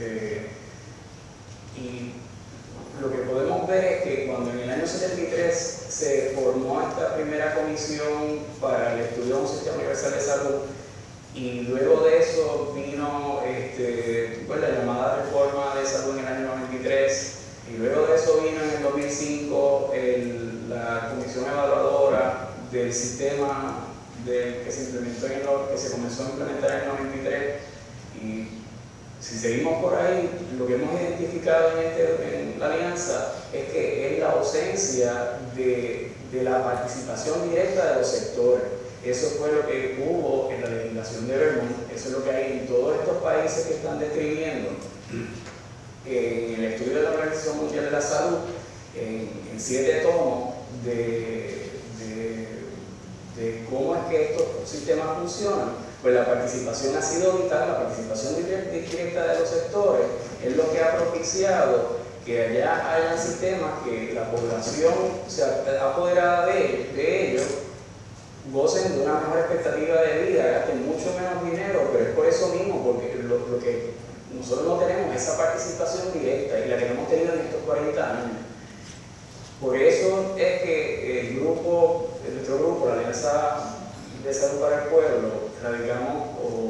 Y lo que podemos ver es que cuando en el año 73 se formó esta primera comisión para el estudio de un sistema universal de salud, y luego de eso vino pues la llamada reforma de salud en el año 93, y luego de eso vino en el 2005 la comisión evaluadora del sistema que se comenzó a implementar en el 93. Y si seguimos por ahí, lo que hemos identificado en la alianza es que es la ausencia de la participación directa de los sectores. Eso fue lo que hubo en la legislación de Vermont, eso es lo que hay en todos estos países que están describiendo. En el estudio de la Organización Mundial de la Salud, en 7 tomos de cómo es que estos sistemas funcionan, pues la participación ha sido vital, la participación directa de los sectores es lo que ha propiciado que allá haya sistemas que la población se apoderada de ellos, gocen de una mejor expectativa de vida, gasten mucho menos dinero, pero es por eso mismo, porque lo que nosotros no tenemos esa participación directa y la que no hemos tenido en estos 40 años. Por eso es que nuestro grupo, la Alianza de Salud para el Pueblo, radicamos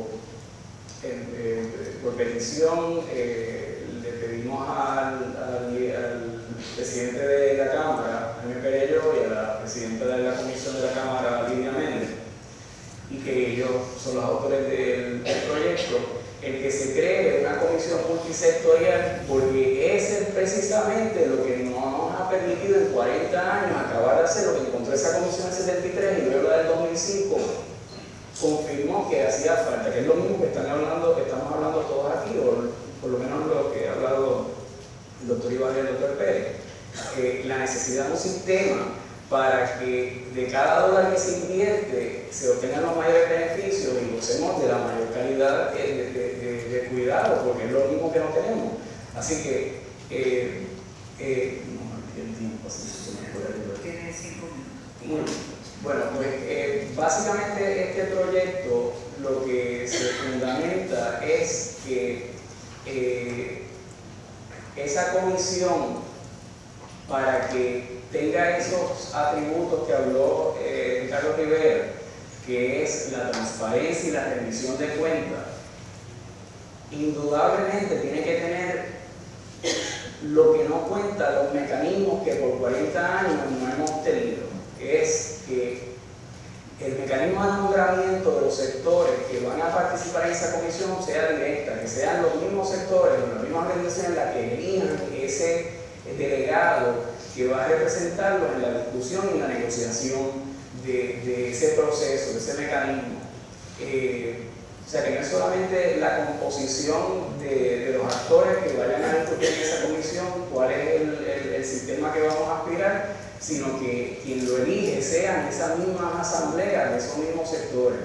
por petición, le pedimos al presidente de la Cámara, Jaime Perello, y a la presidenta de la Comisión de la Cámara, Lidia Méndez, y que ellos son los autores del proyecto, el que se cree una comisión multisectorial, porque ese es precisamente lo que no nos ha permitido en 40 años acabar de hacer lo que encontró esa comisión en 73 y luego la del 2005 confirmó que hacía falta, que es lo mismo que estamos hablando todos aquí, o por lo menos lo que ha hablado el doctor Ibarra y el doctor Pérez, la necesidad de un sistema para que de cada dólar que se invierte se obtengan los mayores beneficios y gocemos de la mayor calidad de cuidado, porque es lo mismo que no tenemos. Así que, el tiempo, así se me puede. Tiene 5 minutos. Bueno, pues básicamente este proyecto lo que se fundamenta es que esa comisión, para que tenga esos atributos que habló Ricardo Rivera, que es la transparencia y la rendición de cuentas, indudablemente tiene que tener lo que no cuenta, los mecanismos que por 40 años no hemos tenido, que es que el mecanismo de nombramiento de los sectores que van a participar en esa comisión sea directa, que sean los mismos sectores, las mismas organizaciones las que elijan ese delegado que va a representarlos en la discusión y la negociación de ese proceso, de ese mecanismo. O sea, que no es solamente la composición de los actores que vayan a discutir en esa comisión, cuál es el sistema que vamos a aspirar, sino que quien lo elige sean esas mismas asambleas de esos mismos sectores.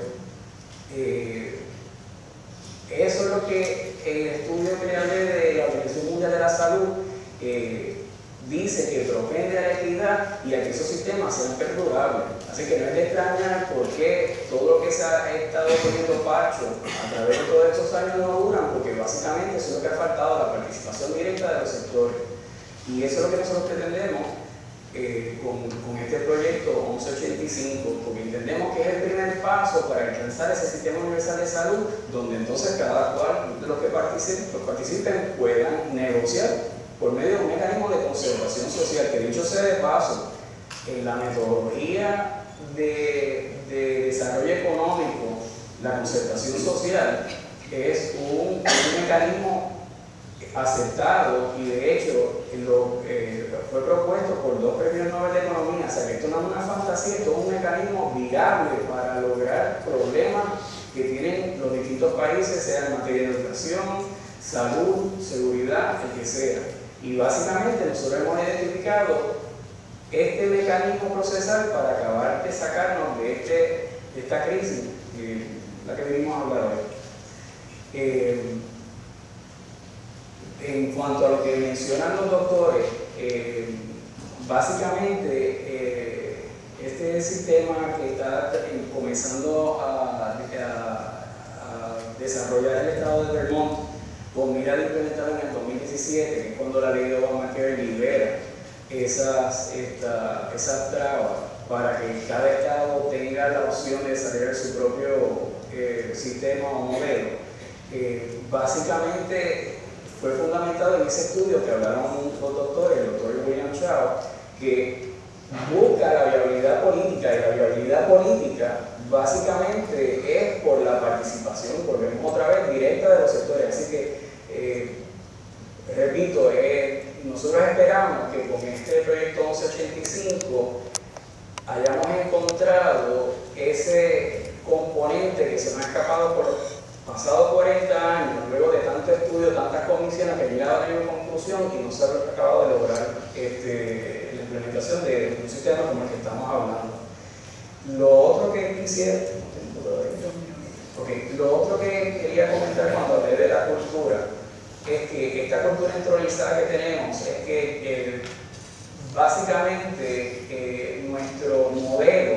Eso es lo que en el estudio que hablé de la Organización Mundial de la Salud dice que propende a la equidad y a que esos sistemas sean perdurables. Así que no es de extrañar por qué todo lo que se ha estado poniendo pacho a través de todos estos años no duran, porque básicamente eso es lo que ha faltado, la participación directa de los sectores. Y eso es lo que nosotros pretendemos con este proyecto 1185, porque entendemos que es el primer paso para alcanzar ese sistema universal de salud, donde entonces cada cual de los que participen puedan negociar por medio de un mecanismo de conservación social, que dicho sea de paso, en la metodología de desarrollo económico, la concertación social es un mecanismo aceptado y de hecho fue propuesto por 2 premios Nobel de Economía. O sea que esto no es una fantasía, esto es un mecanismo viable para lograr problemas que tienen los distintos países, sea en materia de educación, salud, seguridad, el que sea. Y básicamente nosotros hemos identificado este mecanismo procesal para acabar de sacarnos de esta crisis, la que venimos a hablar hoy. En cuanto a lo que mencionan los doctores, básicamente este sistema que está comenzando a desarrollar el estado de Vermont con mira de implementarlo en el 2017, que es cuando la ley de Obamacare libera esas trabas para que cada estado tenga la opción de desarrollar su propio sistema o modelo. Básicamente fue fundamentado en ese estudio que hablaron los doctores, el doctor William Chao, que busca la viabilidad política, y la viabilidad política básicamente es por la participación, volvemos otra vez, directa de los sectores. Así que, repito, nosotros esperamos que con este proyecto 1185 hayamos encontrado ese componente que se nos ha escapado por los pasados 40 años, luego de tanto estudio, tantas comisiones que han llegado a una conclusión y no se ha acabado de lograr la implementación de un sistema como el que estamos hablando. Lo otro que quisiera, lo otro que quería comentar cuando hablé de la cultura es que esta cultura entronizada que tenemos es que básicamente nuestro modelo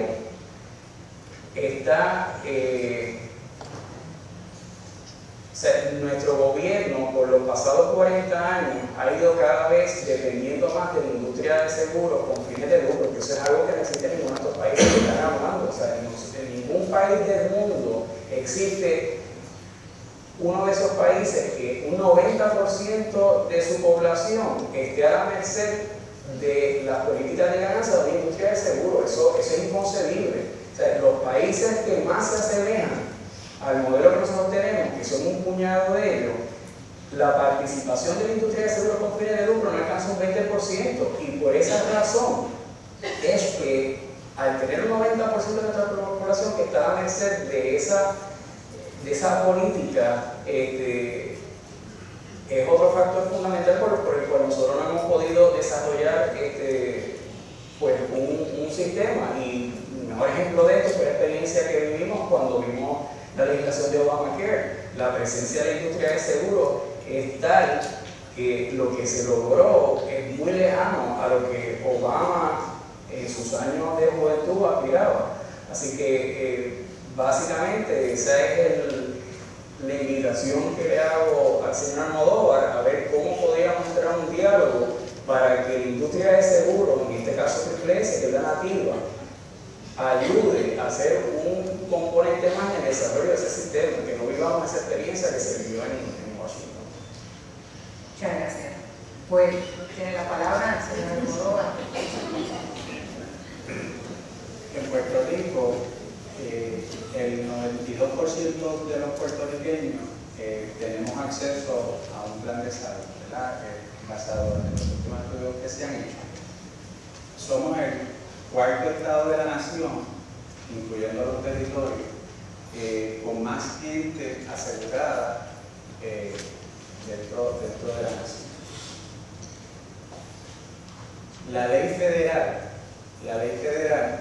está nuestro gobierno por los pasados 40 años ha ido cada vez dependiendo más de la industria de seguros con fines de lucro, que eso es algo que no existe en ninguno de estos países que están hablando. O sea, en ningún país del mundo existe uno de esos países que un 90% de su población esté a la merced de las políticas de ganancia de la industria de seguros. Eso es inconcebible. O sea, los países que más se asemejan al modelo que nosotros tenemos, que son un puñado de ellos, la participación de la industria de seguros con fines de lucro no alcanza un 20%, y por esa razón es que al tener un 90% de nuestra población que está a la merced de esa política, es otro factor fundamental por el cual nosotros no hemos podido desarrollar pues un sistema. Y el mejor ejemplo de esto fue la experiencia que vivimos cuando vimos la legislación de Obamacare. La presencia de la industria de seguros es tal que lo que se logró es muy lejano a lo que Obama en sus años de juventud aspiraba. Así que básicamente esa es la invitación que le hago al señor Almodóvar, a ver cómo podríamos entrar en un diálogo para que la industria de seguros, en este caso Triple S, que es la nativa, ayude a ser un componente más en el desarrollo de ese sistema, que no vivamos esa experiencia que se vivió en Washington. Muchas gracias. Pues tiene la palabra el señor Almodóvar. En Puerto Rico, el 92% de los puertorriqueños tenemos acceso a un plan de salud, ¿verdad? Basado en los últimos estudios que se han hecho. Somos el cuarto estado de la nación, incluyendo los territorios, con más gente asegurada dentro de la nación. La ley federal la ley federal,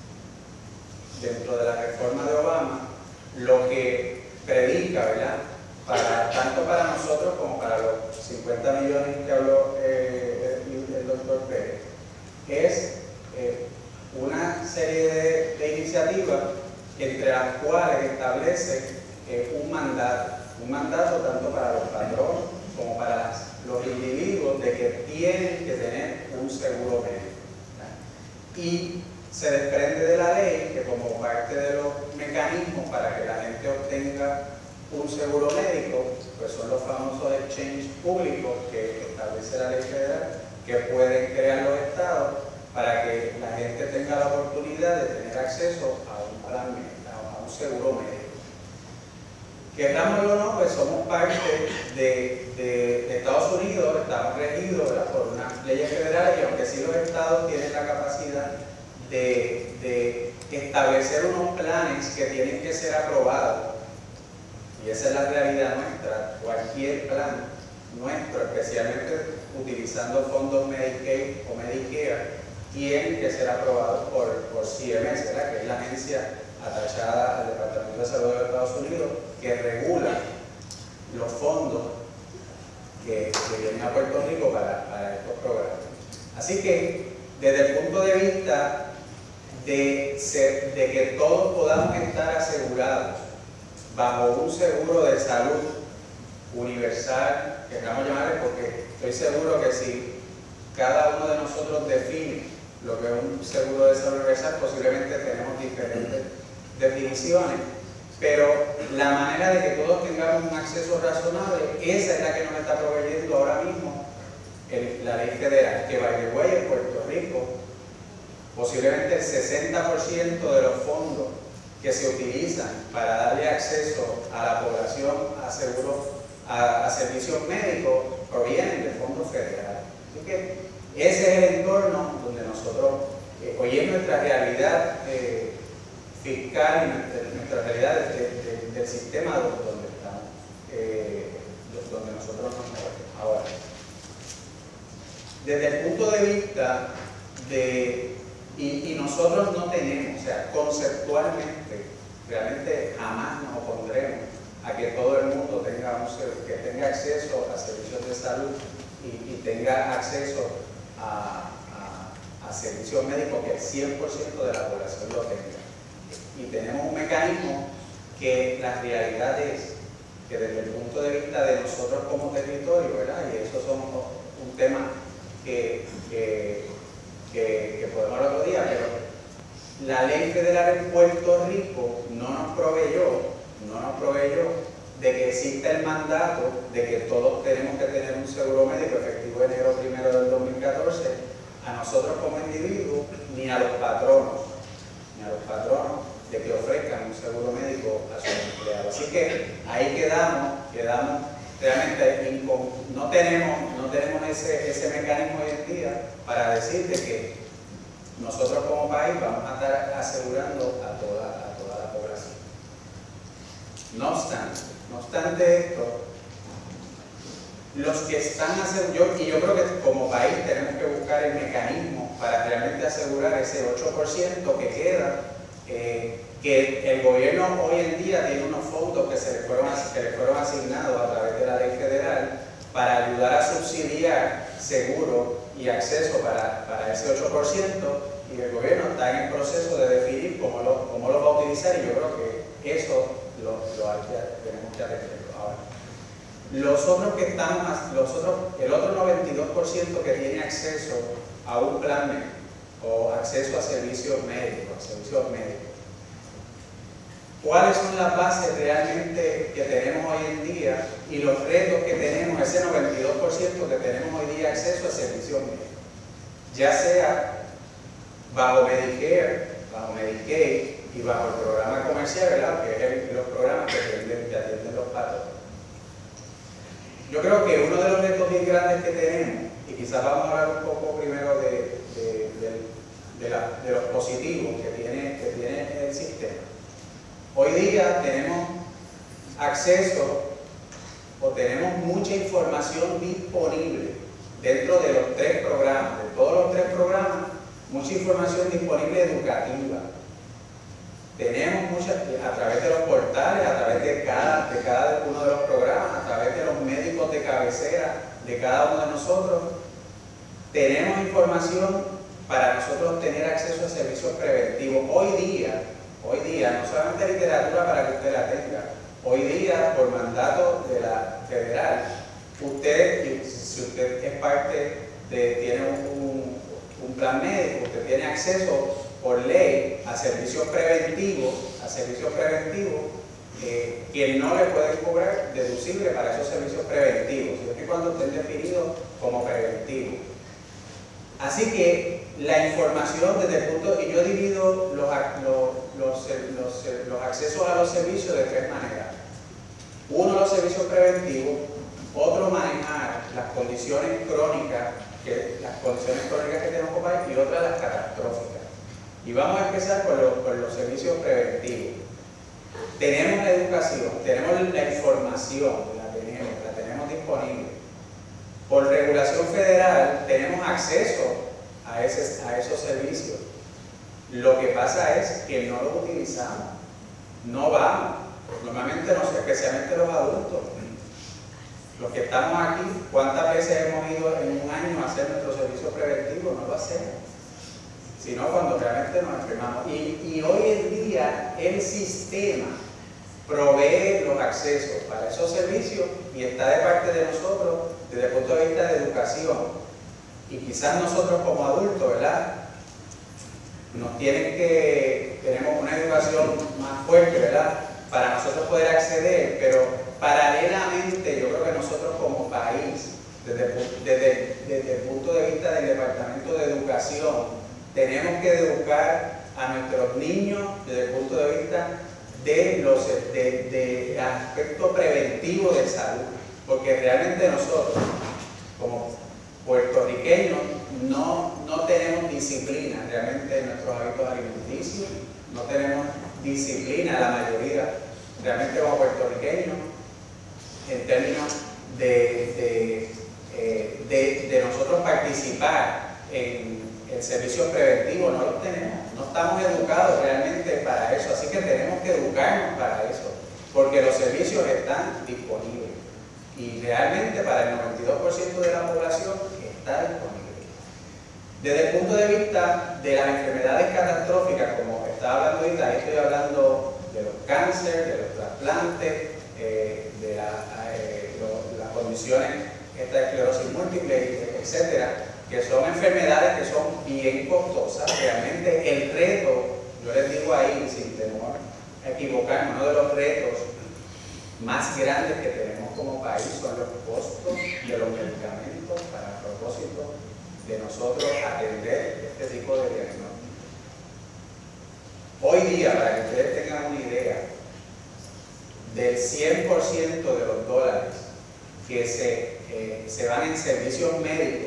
dentro de la reforma de Obama, lo que predica, ¿verdad? Tanto para nosotros como para los 50 millones que habló el doctor Pérez, es una serie de iniciativas entre las cuales establece un mandato tanto para los patronos como para los individuos de que tienen que tener un seguro médico, ¿verdad? Y se desprende de la ley que como parte de los mecanismos para que la gente obtenga un seguro médico, pues son los famosos exchanges públicos que establece la ley federal, que pueden crear los estados para que la gente tenga la oportunidad de tener acceso a un plan médico, a un seguro médico. Querámoslo o no, pues somos parte de Estados Unidos, estamos regidos, ¿verdad?, por unas leyes federales, y aunque sí los estados tienen la capacidad de establecer unos planes que tienen que ser aprobados, y esa es la realidad nuestra, cualquier plan nuestro, especialmente utilizando fondos Medicaid o Medicare, tienen que ser aprobados por CMS, ¿verdad?, que es la agencia atachada al Departamento de Salud de los Estados Unidos, que regula los fondos que vienen a Puerto Rico para estos programas. Así que, desde el punto de vista de que todos podamos estar asegurados bajo un seguro de salud universal, que queramos llamarle, porque estoy seguro que si cada uno de nosotros define lo que es un seguro de salud universal, posiblemente tenemos diferentes definiciones, pero la manera de que todos tengamos un acceso razonable, esa es la que nos está proveyendo ahora mismo la ley federal, que by the way, en Puerto Rico, posiblemente el 60% de los fondos que se utilizan para darle acceso a la población a servicios médicos provienen de fondos federales. Así que ese es el entorno donde nosotros, hoy es nuestra realidad fiscal y nuestra realidad del sistema donde estamos, donde nosotros nos movemos. Ahora, desde el punto de vista y nosotros no tenemos, o sea, conceptualmente, realmente jamás nos opondremos a que todo el mundo tenga acceso a servicios de salud y tenga acceso a servicios médicos, que el 100% de la población lo tenga. Y tenemos un mecanismo que la realidad es que desde el punto de vista de nosotros como territorio, ¿verdad?, y eso es un tema que podemos hablar otro día, pero la ley federal en Puerto Rico no nos proveyó de que exista el mandato de que todos tenemos que tener un seguro médico efectivo enero 1 del 2014, a nosotros como individuos, ni a los patronos, de que ofrezcan un seguro médico a sus empleados. Así que ahí quedamos realmente no tenemos ese mecanismo hoy en día para decirte que nosotros como país vamos a estar asegurando a toda la población. No obstante esto, los que están asegurados, y yo creo que como país tenemos que buscar el mecanismo para realmente asegurar ese 8% que queda, que el gobierno hoy en día tiene unos fondos que le fueron asignados a través de la ley federal para ayudar a subsidiar seguro y acceso para ese 8%, y el gobierno está en el proceso de definir cómo lo va a utilizar, y yo creo que eso tenemos que atenderlo. Ahora, el otro 92% que tiene acceso a un plan médico o acceso a servicios médicos, ¿cuáles son las bases realmente que tenemos hoy en día y los retos que tenemos, ese 92% que tenemos hoy día acceso a servicios médicos? Ya sea bajo Medicare, bajo Medicaid y bajo el programa comercial, ¿verdad?, que es los programas que atienden los patronos. Yo creo que uno de los retos bien grandes que tenemos, y quizás vamos a hablar un poco primero de los positivos que tiene el sistema. Hoy día tenemos acceso o tenemos mucha información disponible dentro de los 3 programas. De todos los 3 programas, mucha información disponible educativa. Tenemos muchas, a través de los portales, a través de cada uno de los programas, a través de los médicos de cabecera de cada uno de nosotros, tenemos información para nosotros tener acceso a servicios preventivos. Hoy día, no solamente literatura para que usted la tenga, hoy día, por mandato de la federal, usted, si usted es parte tiene un plan médico, usted tiene acceso por ley a servicios preventivos, que no le pueden cobrar deducible para esos servicios preventivos, siempre y cuando estén definidos como preventivos. Así que la información desde el punto, y yo divido los accesos a los servicios de tres maneras. Uno, los servicios preventivos; otro, manejar las condiciones crónicas que tenemos como país; y otra, las catastróficas. Y vamos a empezar por los servicios preventivos. Tenemos la educación, tenemos la información, la tenemos disponible. Por regulación federal tenemos acceso a esos servicios. Lo que pasa es que no los utilizamos, no vamos. Normalmente, especialmente los adultos, los que estamos aquí, ¿cuántas veces hemos ido en un año a hacer nuestro servicio preventivo? No lo hacemos, sino cuando realmente nos enfermamos. Y hoy en día el sistema provee los accesos para esos servicios y está de parte de nosotros desde el punto de vista de educación. Y quizás nosotros como adultos, ¿verdad?, tenemos una educación más fuerte, ¿verdad?, para nosotros poder acceder, pero paralelamente yo creo que nosotros como país, desde el punto de vista del Departamento de Educación, tenemos que educar a nuestros niños desde el punto de vista del aspecto preventivo de salud, porque realmente nosotros como puertorriqueños no tenemos disciplina realmente en nuestros hábitos alimenticios, no tenemos disciplina la mayoría realmente como puertorriqueños en términos de nosotros participar en servicios preventivos. No los tenemos, no estamos educados realmente para eso, así que tenemos que educarnos para eso, porque los servicios están disponibles y realmente para el 92% de la población está disponible. Desde el punto de vista de las enfermedades catastróficas, como estaba hablando ahorita, ahí estoy hablando de los cánceres, de los trasplantes, de las condiciones, esta esclerosis múltiple, etcétera, que son enfermedades que son bien costosas. Realmente el reto, yo les digo ahí, sin temor a equivocarme, uno de los retos más grandes que tenemos como país son los costos de los medicamentos para el propósito de nosotros atender este tipo de diagnósticos. Hoy día, para que ustedes tengan una idea, del 100% de los dólares que se van en servicios médicos,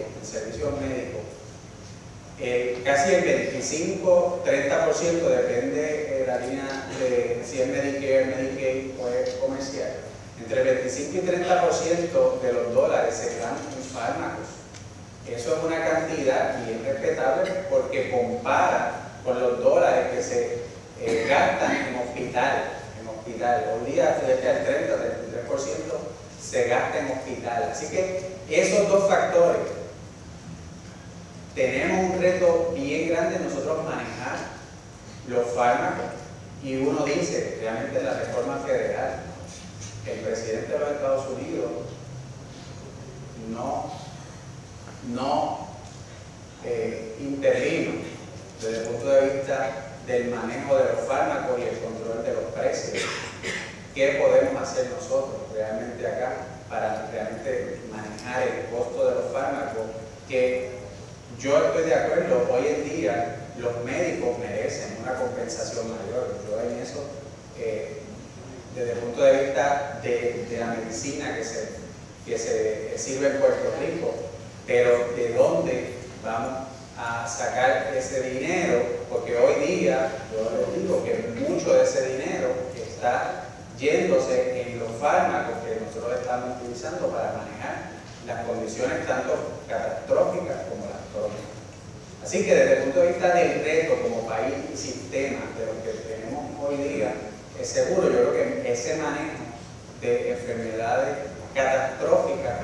casi el 25-30% depende de la línea de si es Medicare, Medicaid o es comercial. Entre el 25 y 30% de los dólares se dan en fármacos. Eso es una cantidad bien respetable porque compara con los dólares que se gastan en hospital. Hoy día, cerca del 30-33% se gasta en hospital. Así que esos dos factores, tenemos un reto bien grande nosotros manejar los fármacos. Y uno dice, realmente la reforma federal, el presidente de los Estados Unidos no intervino desde el punto de vista del manejo de los fármacos y el control de los precios. ¿Qué podemos hacer nosotros realmente acá para realmente manejar el costo de los fármacos? Que yo estoy de acuerdo, hoy en día los médicos merecen una compensación mayor. Yo en eso, desde el punto de vista de la medicina que se sirve en Puerto Rico, pero ¿de dónde vamos a sacar ese dinero? Porque hoy día, yo les digo que mucho de ese dinero está yéndose en los fármacos que nosotros estamos utilizando para manejar las condiciones tanto catastróficas como las crónicas. Así que desde el punto de vista del reto como país y sistema de lo que tenemos hoy día, es seguro, yo creo que ese manejo de enfermedades catastróficas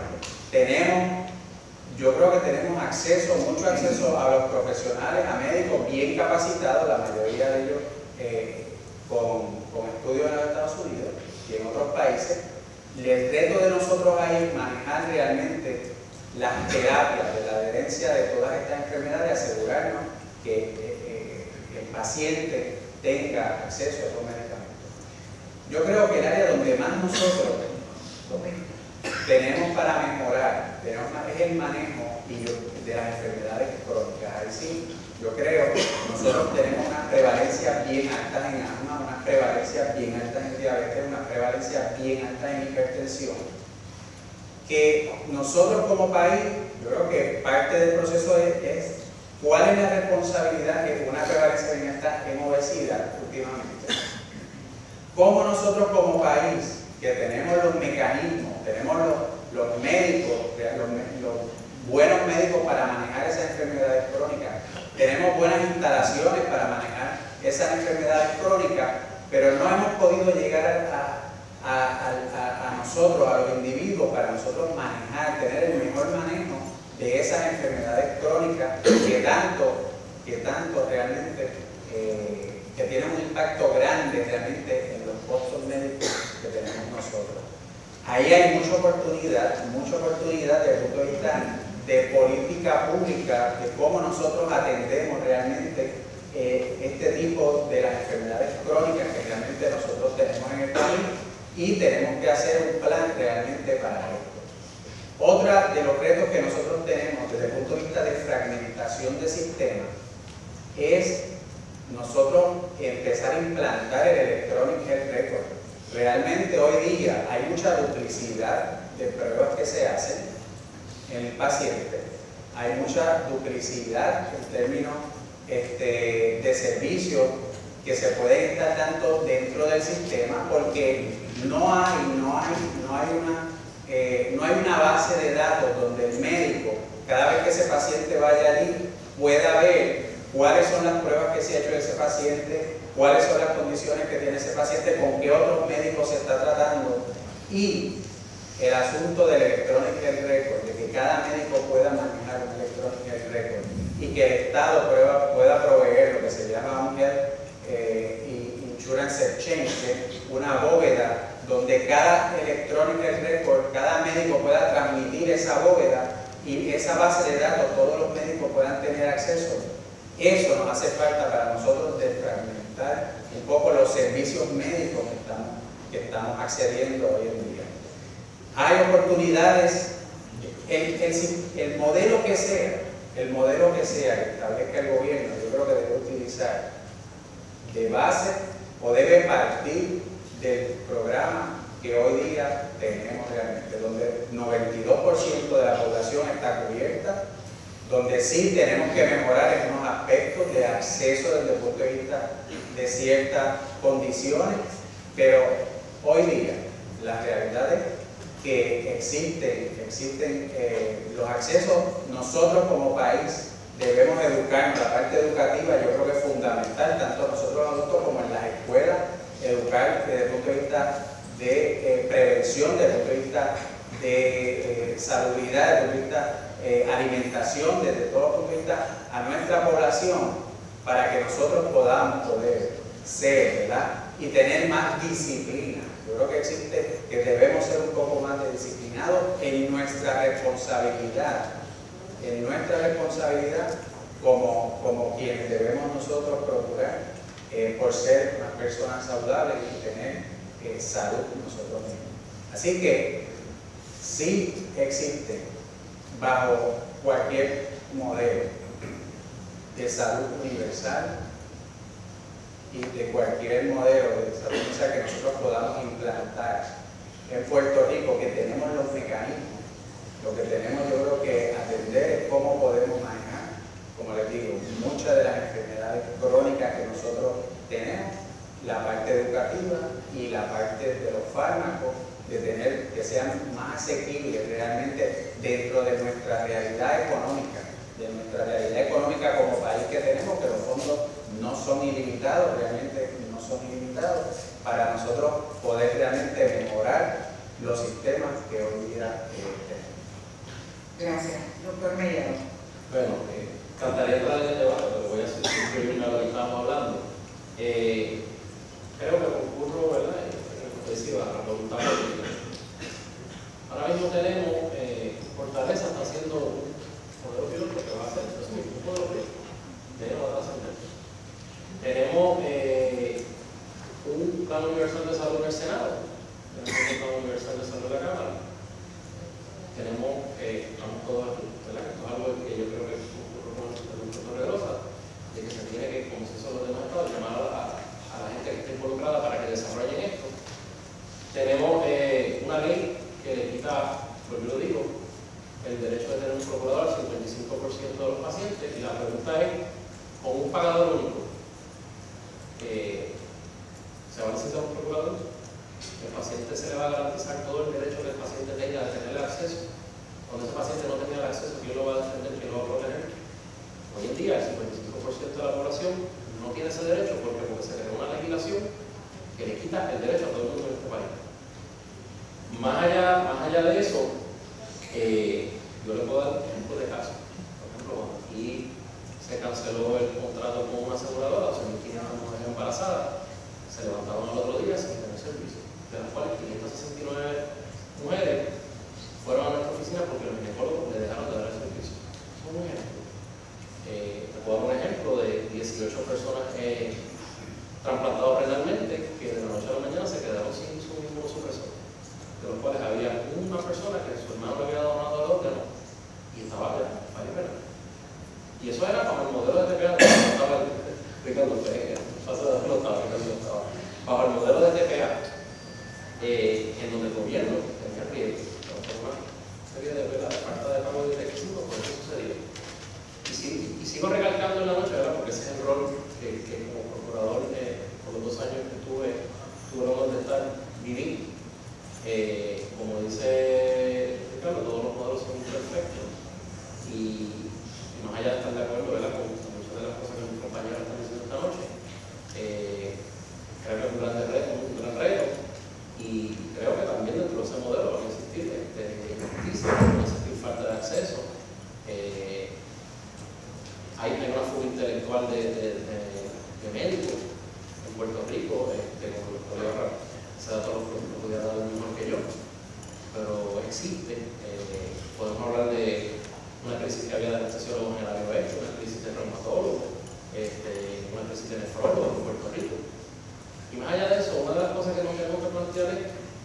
yo creo que tenemos acceso, mucho acceso a los profesionales, a médicos bien capacitados, la mayoría de ellos con estudios en los Estados Unidos y en otros países. El reto de nosotros ahí es manejar realmente las terapias de la adherencia de todas estas enfermedades, asegurarnos que el paciente tenga acceso a esos medicamentos. Yo creo que el área donde más nosotros tenemos para mejorar es el manejo de las enfermedades crónicas. Ahí sí, yo creo que nosotros tenemos unas prevalencias bien altas en asma, unas prevalencias bien altas en diabetes, unas prevalencias bien altas en hipertensión, que nosotros como país, yo creo que parte del proceso es cuál es la responsabilidad que una prevalencia bien alta en obesidad últimamente. Cómo nosotros como país, que tenemos los mecanismos, tenemos los médicos, los buenos médicos para manejar esas enfermedades crónicas, tenemos buenas instalaciones para manejar esas enfermedades crónicas, pero no hemos podido llegar a nosotros, a los individuos, para nosotros manejar, tener el mejor manejo de esas enfermedades crónicas que tanto realmente que tienen un impacto grande realmente en los costos médicos que tenemos nosotros. Ahí hay mucha oportunidad desde el punto de vista de política pública, de cómo nosotros atendemos realmente este tipo de las enfermedades crónicas que realmente nosotros tenemos en el país, y tenemos que hacer un plan realmente para esto. Otra de los retos que nosotros tenemos desde el punto de vista de fragmentación de sistemas es nosotros empezar a implantar el Electronic Health Record. Realmente hoy día hay mucha duplicidad de pruebas que se hacen en el paciente, hay mucha duplicidad en términos de servicios que se pueden estar dando dentro del sistema, porque no hay una base de datos donde el médico, cada vez que ese paciente vaya allí, pueda ver cuáles son las pruebas que se ha hecho de ese paciente, cuáles son las condiciones que tiene ese paciente, con qué otros médicos se está tratando, y el asunto del Electronic Health Record, de que cada médico pueda manejar un Electronic Health Record y que el Estado pueda proveer lo que se llama un Health Insurance Exchange, que es una bóveda donde cada Electronic Health Record, cada médico pueda transmitir esa bóveda y esa base de datos todos los médicos puedan tener acceso. Eso nos hace falta para nosotros desfragmentar un poco los servicios médicos que estamos accediendo hoy en día. Hay oportunidades, el modelo que sea que establezca el gobierno, yo creo que debe utilizar de base o debe partir del programa que hoy día tenemos realmente, donde 92% de la población está cubierta, donde sí tenemos que mejorar en unos aspectos de acceso desde el punto de vista de ciertas condiciones, pero hoy día la realidad es que existen los accesos. Nosotros como país debemos educarnos, la parte educativa yo creo que es fundamental, tanto nosotros adultos como en las escuelas, educar desde el punto de vista de prevención, desde el punto de vista de salubridad, desde el punto de vista alimentación, desde todo el punto de vista a nuestra población, para que nosotros podamos ser, ¿verdad? Y tener más disciplina. Yo creo que debemos ser un poco más disciplinados en nuestra responsabilidad, como quienes debemos nosotros procurar por ser unas personas saludables y tener salud nosotros mismos. Así que sí existe bajo cualquier modelo de salud universal y de cualquier modelo de salud universal que nosotros podamos implantar en Puerto Rico, que tenemos los mecanismos. Lo que tenemos yo creo que atender es cómo podemos manejar, como les digo, muchas de las enfermedades crónicas que nosotros tenemos, la parte educativa y la parte de los fármacos, de tener que sean más asequibles realmente dentro de nuestra realidad económica, nuestra realidad económica como país que tenemos, que los fondos no son ilimitados, realmente no son ilimitados, para nosotros poder realmente mejorar los sistemas que hoy día tenemos. Gracias. Doctor Mellado. Bueno, cantaría entrar en el debate, pero voy a suscribirme a lo que estábamos hablando. Creo que concurro, ¿verdad? A la voluntad política. Ahora mismo tenemos Fortaleza está haciendo un modelo piloto que va a ser un modelo piloto de la trascendencia. Tenemos un plan universal de salud en el Senado, tenemos un plan universal de salud en la Cámara. Tenemos, estamos todos aquí, ¿verdad? Esto es algo que yo creo que ocurre con el doctor Redosa, de que se tiene que, como se hizo en los demás estados, llamar a la gente que esté involucrada para que desarrollen esto. Tenemos una ley que le quita, pues yo lo digo, el derecho de tener un procurador al 55% de los pacientes, y la pregunta es, con un pagador único, ¿se va a necesitar un procurador? El paciente se le va a garantizar todo el derecho que el paciente tenga de tener acceso. Cuando ese paciente no tenga el acceso, ¿quién lo va a defender? ¿Quién lo va a proteger? Hoy en día el 55% de la población no tiene ese derecho porque se creó una legislación que le quita el derecho a todo el mundo en este país. Más allá de eso, yo le puedo dar ejemplos de casos. Por ejemplo, cuando aquí se canceló el contrato con una aseguradora, o sea, 1.500 mujeres embarazadas, se levantaron al otro día sin tener servicio, de las cuales 569 mujeres fueron a nuestra oficina porque los ginecólogos le dejaron de dar el servicio. Eso es un ejemplo. Te puedo dar un ejemplo de 18 personas trasplantadas renalmente que de la noche a la mañana se quedaron sin su inmunosupresor, de los cuales había una persona que su hermano le había donado el órgano y estaba falla renal. Y eso era bajo el modelo de TPA, estaba explicando usted, bajo el modelo de TPA, en donde el gobierno tenía riesgo, una serie de falta de pago de requisitos, por eso sucedió. Y sigo recalcando en la noche, ¿verdad? Porque ese es el rol que como procurador, por los 2 años que tuve el honor de estar, viví. Como dice Ricardo, todos los modelos son imperfectos y más allá de estar de acuerdo, ¿verdad?, con muchas de las cosas que mis compañeros están diciendo esta noche, creo que es un gran reto, y creo que también dentro de ese modelo van a existir injusticias, van a existir falta de acceso. Hay una fuga intelectual de médicos en Puerto Rico, como los colegas, ese dato lo podía dar mejor que yo, pero existe. Podemos hablar de una crisis que había de anestesiólogos en el área oeste, una crisis de reumatólogos, una crisis de nefrólogos en Puerto Rico. Y más allá de eso, una de las cosas que nos tenemos que plantear es,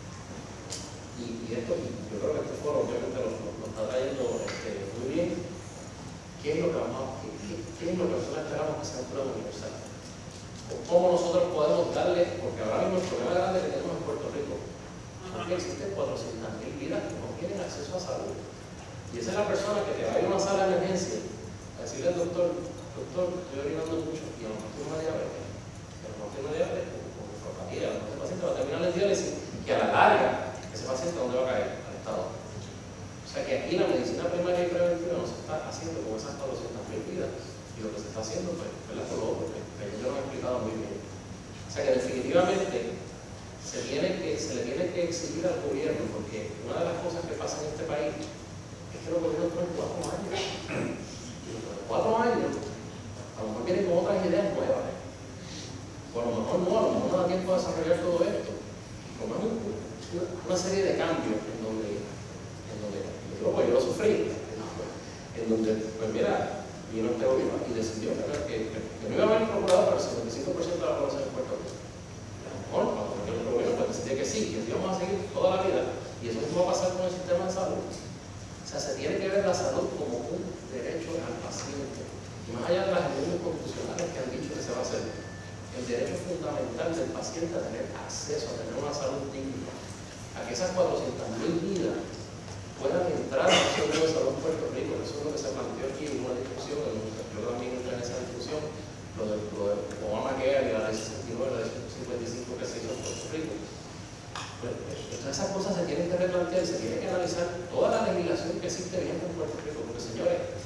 y esto yo creo que este foro obviamente lo está trayendo muy bien, ¿qué es lo que nosotros esperamos que sea un programa universal? O cómo nosotros podemos darle, porque ahora mismo el problema grande que tenemos en Puerto Rico es que existen 400.000 vidas que no tienen acceso a salud. Y esa es la persona que te va a ir a una sala de emergencia a decirle al doctor, estoy orinando mucho y a lo mejor tengo una diabetes, con nefropatía, a lo mejor ese paciente va a terminar en diálisis y a la larga ese paciente ¿dónde va a caer? Al Estado. O sea que aquí la medicina primaria y preventiva no se está haciendo con esas 400.000 vidas, y lo que se está haciendo, pues, ¿verdad? Por lo otro, que ellos lo han explicado muy bien. O sea que definitivamente se le tiene que exigir al gobierno, porque una de las cosas que pasa en este país es que los gobiernos tienen 4 años. Y los 4 años, a lo mejor vienen con otras ideas nuevas. O a lo mejor no da tiempo a desarrollar todo esto. Como una serie de cambios en donde yo lo sufrí, en donde, pues mira, vino este gobierno y decidió que no iba a haber procurador para el 55% de la población de Puerto Rico. A lo mejor, cuando vino el gobierno, pues decidió que sí, que íbamos a seguir toda la vida, y eso mismo va a pasar con el sistema de salud. O sea, se tiene que ver la salud como un derecho al paciente. Y más allá de las enmiendas constitucionales que han dicho que se va a hacer, el derecho fundamental del paciente a tener acceso, a tener una salud digna, a que esas 400.000 vidas puedan entrar al centro de salud en Puerto Rico. Eso es lo que se planteó aquí en una discusión, yo también entré en esa discusión, lo de Obamacare y la ley 69, la ley 55 que se hizo en Puerto Rico. Entonces esas cosas se tienen que replantear y se tiene que analizar toda la legislación que existe vigente en Puerto Rico, porque señores,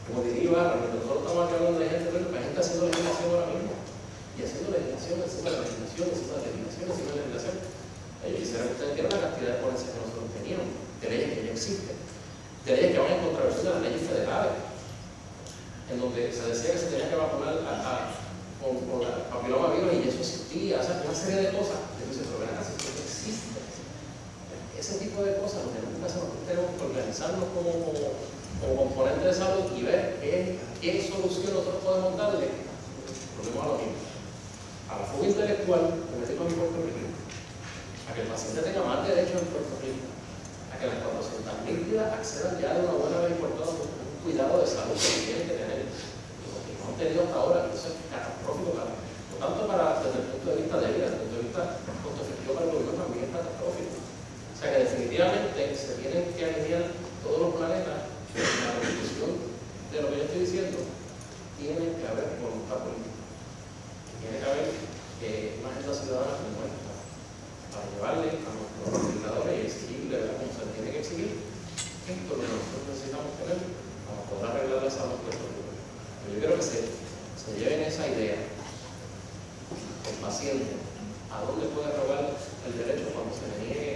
Como diría Ibarra, nosotros estamos aquí hablando de gente, pero hay gente haciendo legislación ahora mismo. Y haciendo legislación, encima de la legislación, encima de la legislación, encima de la legislación. Yo quisiera que ustedes vieran la cantidad de ponencias que nosotros teníamos, de leyes que ya existen, de leyes que van en contravención de las leyes federales, en donde se decía que se tenía que vacunar con la papilomavirus y eso existía, o sea, una serie de cosas. Entonces, pero ven acá, si eso existe. Ese tipo de cosas lo tenemos que hacer, nosotros tenemos que organizarnos como componente de salud y ver qué solución nosotros podemos darle. Volvemos a lo mismo. A la fuga intelectual, como decimos en Puerto Rico, a que el paciente tenga más derechos en Puerto Rico, a que las 400.000 vidas accedan ya de una buena vez por todo un cuidado de salud que tienen que tener, porque no han tenido hasta ahora, y eso es catastrófico, no tanto desde el punto de vista de vida, desde el punto de vista costo efectivo para el gobierno también es catastrófico. O sea que definitivamente se tienen que alinear todos los planetas en la conclusión de lo que yo estoy diciendo. Tiene que haber voluntad política, tiene que haber una agenda ciudadana como esta, para llevarle a nuestros legisladores y exigirle, ¿verdad?, como se tiene que exigir, esto es lo que nosotros necesitamos tener para poder arreglar la salud de Puerto Rico. Pero yo creo que se lleven esa idea, el paciente, a dónde puede rogar el derecho cuando se le niegue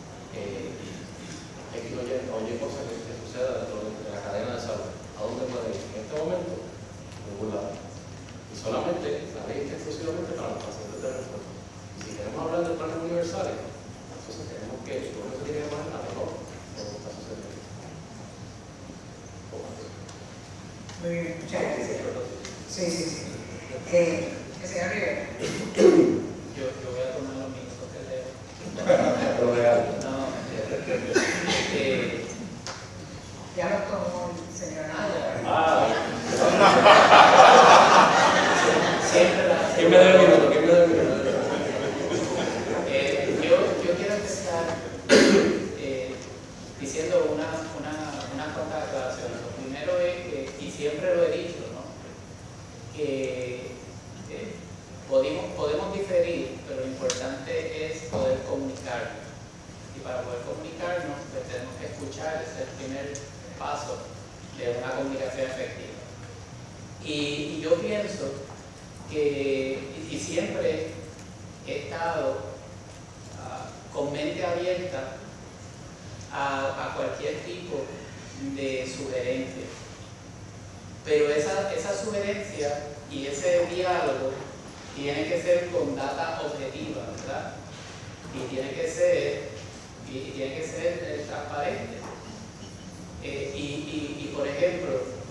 X o Y cosas que suceda dentro de la cadena de salud. ¿A dónde puede ir? En este momento, en ningún lado. Y solamente la ley está exclusivamente para los pacientes de refuerzo. Y si queremos hablar de planes universales, entonces tenemos que, por eso tiene que poner la mejor de lo que está sucediendo. Muy bien, muchas gracias. Sí. Señor Rivera. Yo voy a tomar los minutos que leo. Lo real. No, Ya lo tomó el señor Naya. Siempre la... ¿Quién me da el minuto? Yo quiero empezar diciendo unas cuantas aclaraciones. Lo primero es que, y siempre lo he dicho, ¿no?, que podemos diferir, pero lo importante es poder comunicarnos. Y para poder comunicarnos, pues tenemos que escuchar, ese es el primer paso de una comunicación efectiva. Y yo pienso que, y siempre he estado con mente abierta a cualquier tipo de sugerencia. Pero esa sugerencia y ese diálogo tiene que ser con data objetiva, ¿verdad? Y tiene que ser transparente. Y por ejemplo,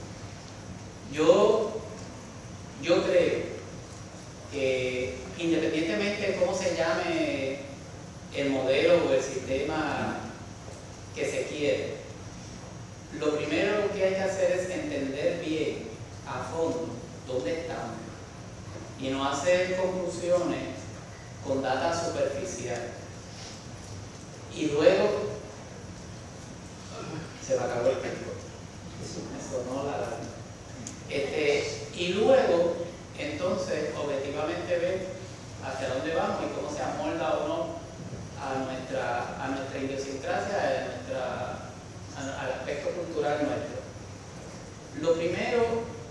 yo creo que independientemente de cómo se llame el modelo o el sistema que se quiere, lo primero que hay que hacer es entender bien a fondo dónde estamos y no hacer conclusiones con data superficial. Y luego se me acabó el tiempo. Me sonó la alarma. Y luego, entonces, objetivamente ver hacia dónde vamos y cómo se amolda o no a nuestra idiosincrasia, al aspecto cultural nuestro. Lo primero,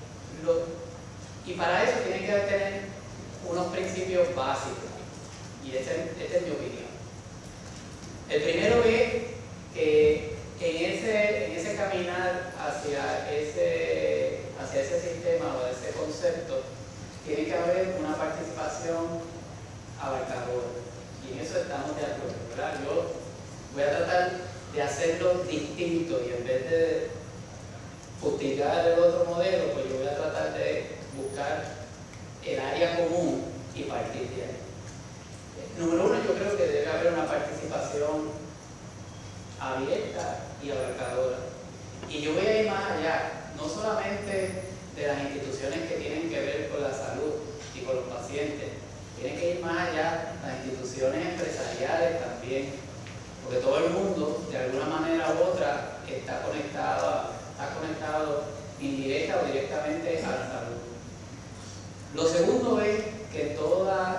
y para eso tienen que tener unos principios básicos, y esta es mi opinión. El primero es que en ese caminar hacia ese sistema o ese concepto, tiene que haber una participación abarcadora. Y en eso estamos de acuerdo, ¿verdad? Yo voy a tratar de hacerlo distinto y en vez de fustigar el otro modelo, pues yo voy a tratar de buscar el área común y partir de ahí. Número uno, yo creo que debe haber una participación abierta y abarcadora. Y yo voy a ir más allá, no solamente de las instituciones que tienen que ver con la salud y con los pacientes, tienen que ir más allá las instituciones empresariales también, porque todo el mundo, de alguna manera u otra, está conectado indirecta o directamente a la salud. Lo segundo es que en todas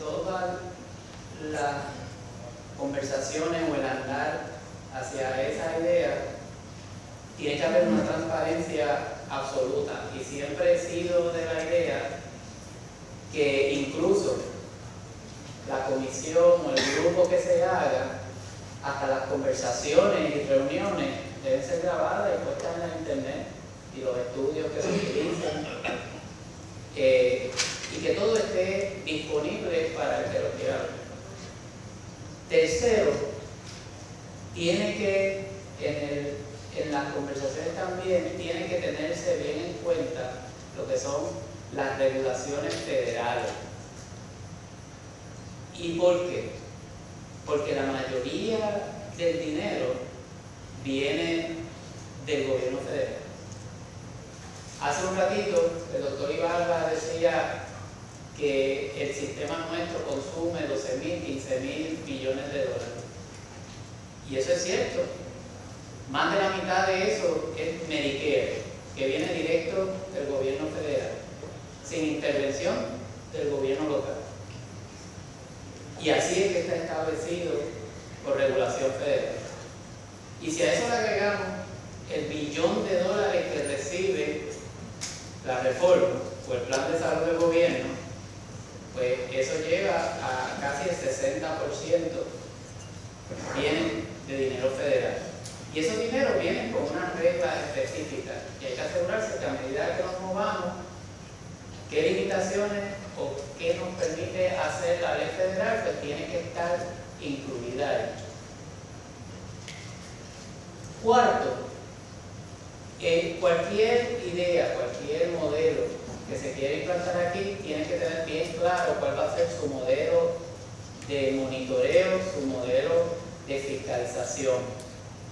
las conversaciones o el andar hacia esa idea, tiene que haber una transparencia absoluta y siempre he sido de la idea que incluso la comisión o el grupo que se haga, hasta las conversaciones y reuniones deben ser grabadas y puestas en la internet, y los estudios que se utilizan, y que todo esté disponible para el que lo quiera ver. Tercero, tiene que, en las conversaciones también, tiene que tenerse bien en cuenta lo que son las regulaciones federales. ¿Y por qué? Porque la mayoría del dinero viene del gobierno federal. Hace un ratito el doctor Ibarra decía que el sistema nuestro consume 12.000, 15.000 millones de dólares. Y eso es cierto. Más de la mitad de eso es Medicare, que viene directo del gobierno federal, sin intervención del gobierno local. Y así es que está establecido por regulación federal. Y si a eso le agregamos el billón de dólares que recibe la reforma o el plan de salud del gobierno, pues eso lleva a casi el 60% vienen de dinero federal. Y esos dineros vienen con unas reglas específicas y hay que asegurarse que a medida que nos movamos, qué limitaciones o qué nos permite hacer la ley federal, pues tiene que estar incluida ahí. Cuarto, cualquier idea, cualquier modelo que se quiera implantar aquí, tiene que tener bien claro cuál va a ser su modelo de monitoreo, su modelo de fiscalización.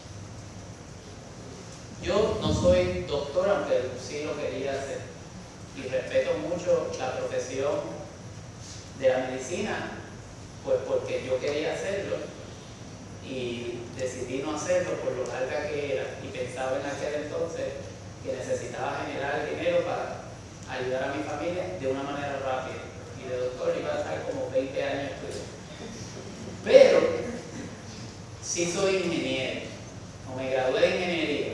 Yo no soy doctor, aunque sí lo quería hacer, y respeto mucho la profesión de la medicina, pues porque yo quería hacerlo y decidí no hacerlo por lo larga que era, y pensaba en aquel entonces que necesitaba generar dinero para ayudar a mi familia de una manera rápida, y de doctor iba a estar como 20 años estudiando. Pero sí soy ingeniero, o me gradué de ingeniería,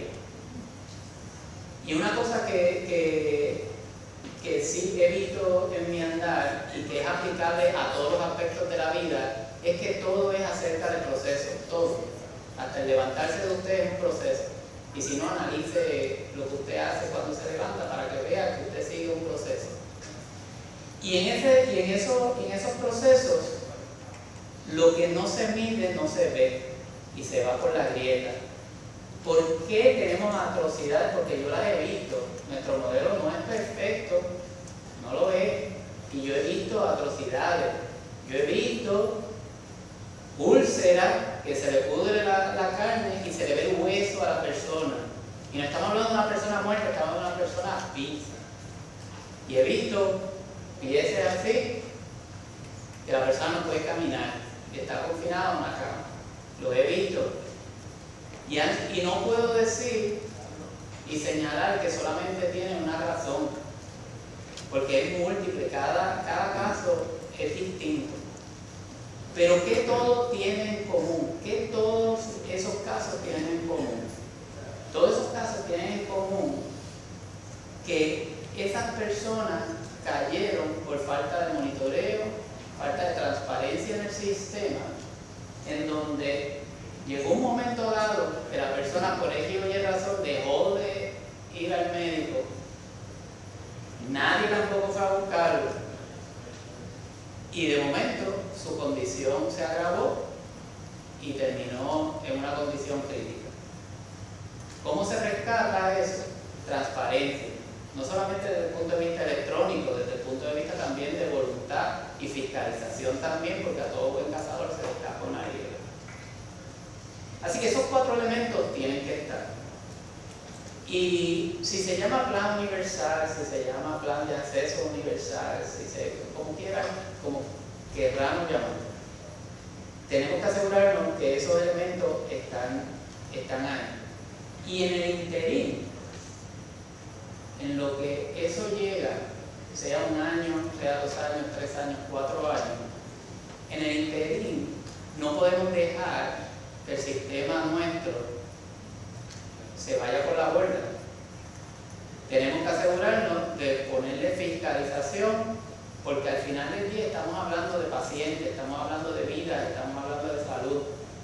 y una cosa que sí he visto en mi andar y que es aplicable a todos los aspectos de la vida es que todo es acerca del proceso, todo. Hasta el levantarse de usted es un proceso. Y si no, analice lo que usted hace cuando se levanta para que vea que usted sigue un proceso. Y en esos procesos, lo que no se mide no se ve y se va por la grieta. ¿Por qué tenemos atrocidades? Porque yo las he visto. Nuestro modelo no es perfecto, no lo es. Y yo he visto atrocidades. Yo he visto úlceras que se le pudre la carne y se le ve el hueso a la persona. Y no estamos hablando de una persona muerta, estamos hablando de una persona viva. Y he visto pieses así, que la persona no puede caminar, y está confinada en una cama. Lo he visto. Y no puedo decir y señalar que solamente tiene una razón, porque es múltiple, cada caso es distinto. Pero ¿qué todos tienen en común? ¿Qué todos esos casos tienen en común? Todos esos casos tienen en común que esas personas cayeron por falta de monitoreo, falta de transparencia en el sistema, en donde llegó un momento dado que la persona por X o Y razón dejó de ir al médico, nadie tampoco fue a buscarlo, y de momento su condición se agravó y terminó en una condición crítica. ¿Cómo se rescata eso? Transparencia, no solamente desde el punto de vista electrónico, desde el punto de vista también de voluntad y fiscalización también, porque a todo buen cazador se le escapa una hiedra. Así que esos 4 elementos tienen que estar. Y si se llama plan universal, si se llama plan de acceso universal, como quieran, como querramos llamarlo, tenemos que asegurarnos que esos elementos están ahí. Y en el interín, en lo que eso llega, sea 1 año, sea 2 años, 3 años, 4 años, en el interín no podemos dejar que el sistema nuestro se vaya por la borda. Tenemos fiscalización, porque al final del día estamos hablando de pacientes, estamos hablando de vida, estamos hablando de salud.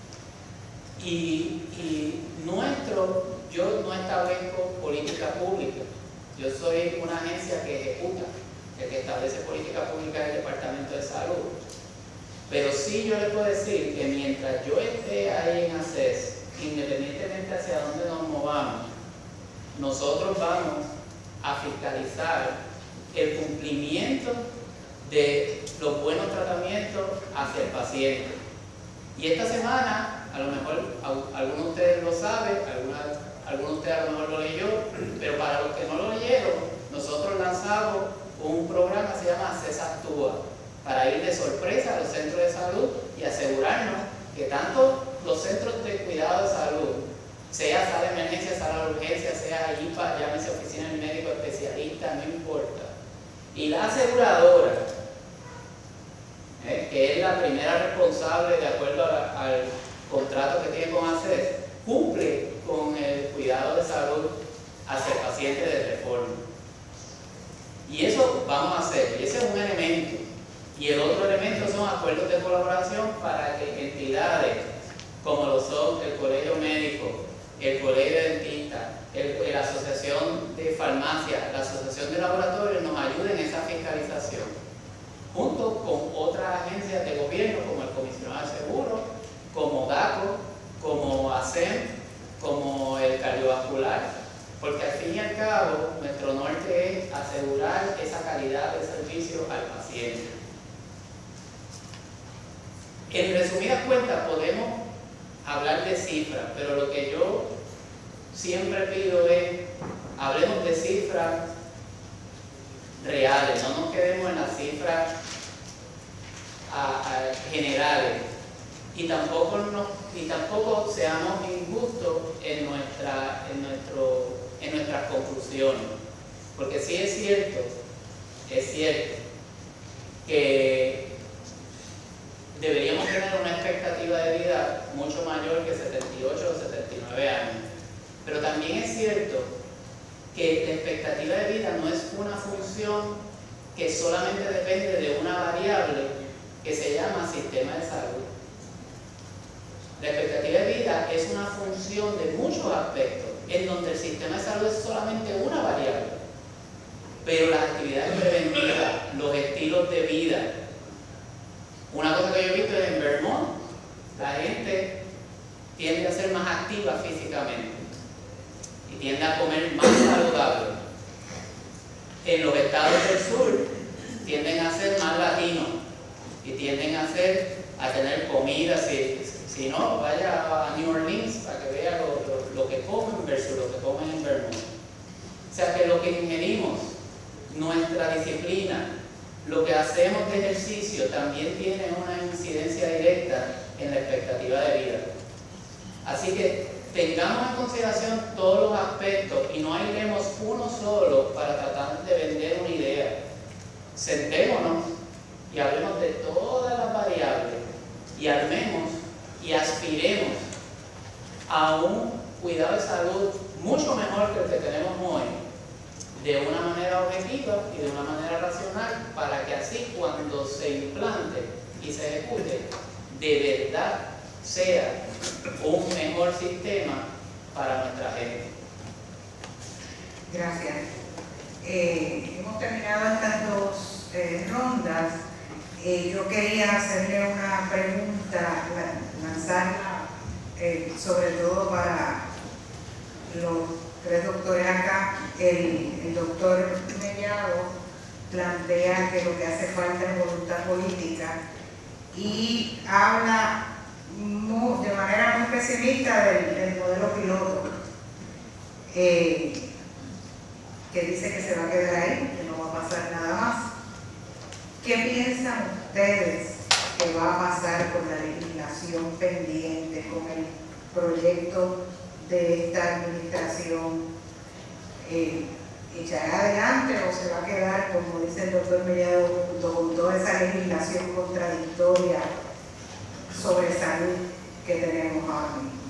Yo no establezco política pública, yo soy una agencia que ejecuta, el que establece política pública es el Departamento de Salud. Pero sí yo le puedo decir que mientras yo esté ahí en ACES, independientemente hacia dónde nos movamos, nosotros vamos a fiscalizar el cumplimiento de los buenos tratamientos hacia el paciente. Y esta semana, a lo mejor algunos de ustedes lo saben, algunos de ustedes a lo mejor lo leyó, pero para los que no lo leyeron, nosotros lanzamos un programa que se llama ACES Actúa, para ir de sorpresa a los centros de salud y asegurarnos que tanto los centros de cuidado de salud, sea sala de emergencia, sala de urgencia, sea IPA, llámese oficina del médico especialista, no importa, y la aseguradora, que es la primera responsable de acuerdo al contrato que tiene con ACES, cumple con el cuidado de salud hacia el paciente de reforma. Y eso vamos a hacer, y ese es un elemento. Y el otro elemento son acuerdos de colaboración para que entidades como lo son el Colegio Médico, el Colegio de Dentistas, la Asociación de Farmacias, la Asociación de Laboratorios nos ayuden en esa fiscalización, junto con otras agencias de gobierno como el Comisionado de Seguros, como DACO, como ASEM, como el cardiovascular, porque al fin y al cabo nuestro norte es asegurar esa calidad de servicio al paciente. En resumidas cuentas podemos hablar de cifras, pero lo que yo siempre pido es, hablemos de cifras reales, no nos quedemos en las cifras generales y tampoco seamos injustos en nuestras conclusiones, porque sí es cierto que deberíamos tener una expectativa de vida mucho mayor que 78 o 79 años. Pero también es cierto que la expectativa de vida no es una función que solamente depende de una variable que se llama sistema de salud. La expectativa de vida es una función de muchos aspectos, en donde el sistema de salud es solamente una variable. Pero las actividades preventivas, los estilos de vida, una cosa que yo he visto es en Vermont, la gente tiende a ser más activa físicamente y tiende a comer más saludable. En los estados del sur tienden a ser más latinos y tienden a tener comida, si no, vaya a New Orleans para que vea lo que comen versus lo que comen en Vermont. O sea que lo que ingerimos, nuestra disciplina, lo que hacemos de ejercicio también tiene una incidencia directa en la expectativa de vida. Así que tengamos en consideración todos los aspectos y no airemos uno solo para tratar de vender una idea. Sentémonos y hablemos de todas las variables y armemos y aspiremos a un cuidado de salud mucho mejor que el que tenemos hoy, de una manera objetiva y de una manera racional, para que así cuando se implante y se ejecute, de verdad sea un mejor sistema para nuestra gente. Gracias. Hemos terminado estas dos rondas. Yo quería hacerle una pregunta, lanzarla sobre todo para los tres doctores acá. El doctor Mellado plantea que lo que hace falta es voluntad política y habla de manera muy pesimista del modelo piloto, que dice que se va a quedar ahí, que no va a pasar nada más. ¿Qué piensan ustedes que va a pasar con la legislación pendiente, con el proyecto de esta administración? ¿Echará adelante o se va a quedar, como dice el doctor Mellado, junto con toda esa legislación contradictoria sobre salud que tenemos ahora mismo?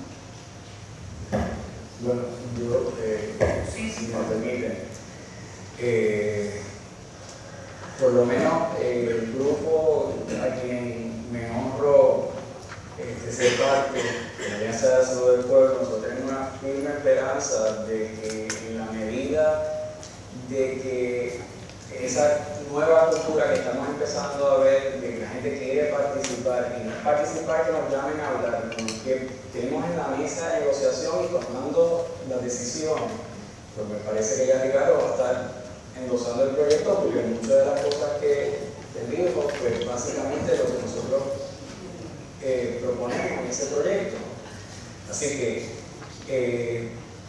Bueno, yo, si me permiten, por lo menos el grupo a quien me honro ser parte de la Alianza de la Salud del Pueblo, nosotros tenemos una firme esperanza de que en la medida de que esa nueva cultura que estamos empezando a ver, de que la gente quiere participar, y no es participar que nos llamen a hablar, sino que tenemos en la mesa de negociación y tomando las decisiones, pues me parece que ya Ricardo va a estar endosando el proyecto, porque muchas de las cosas que te digo, pues básicamente lo que nosotros proponemos en ese proyecto. Así que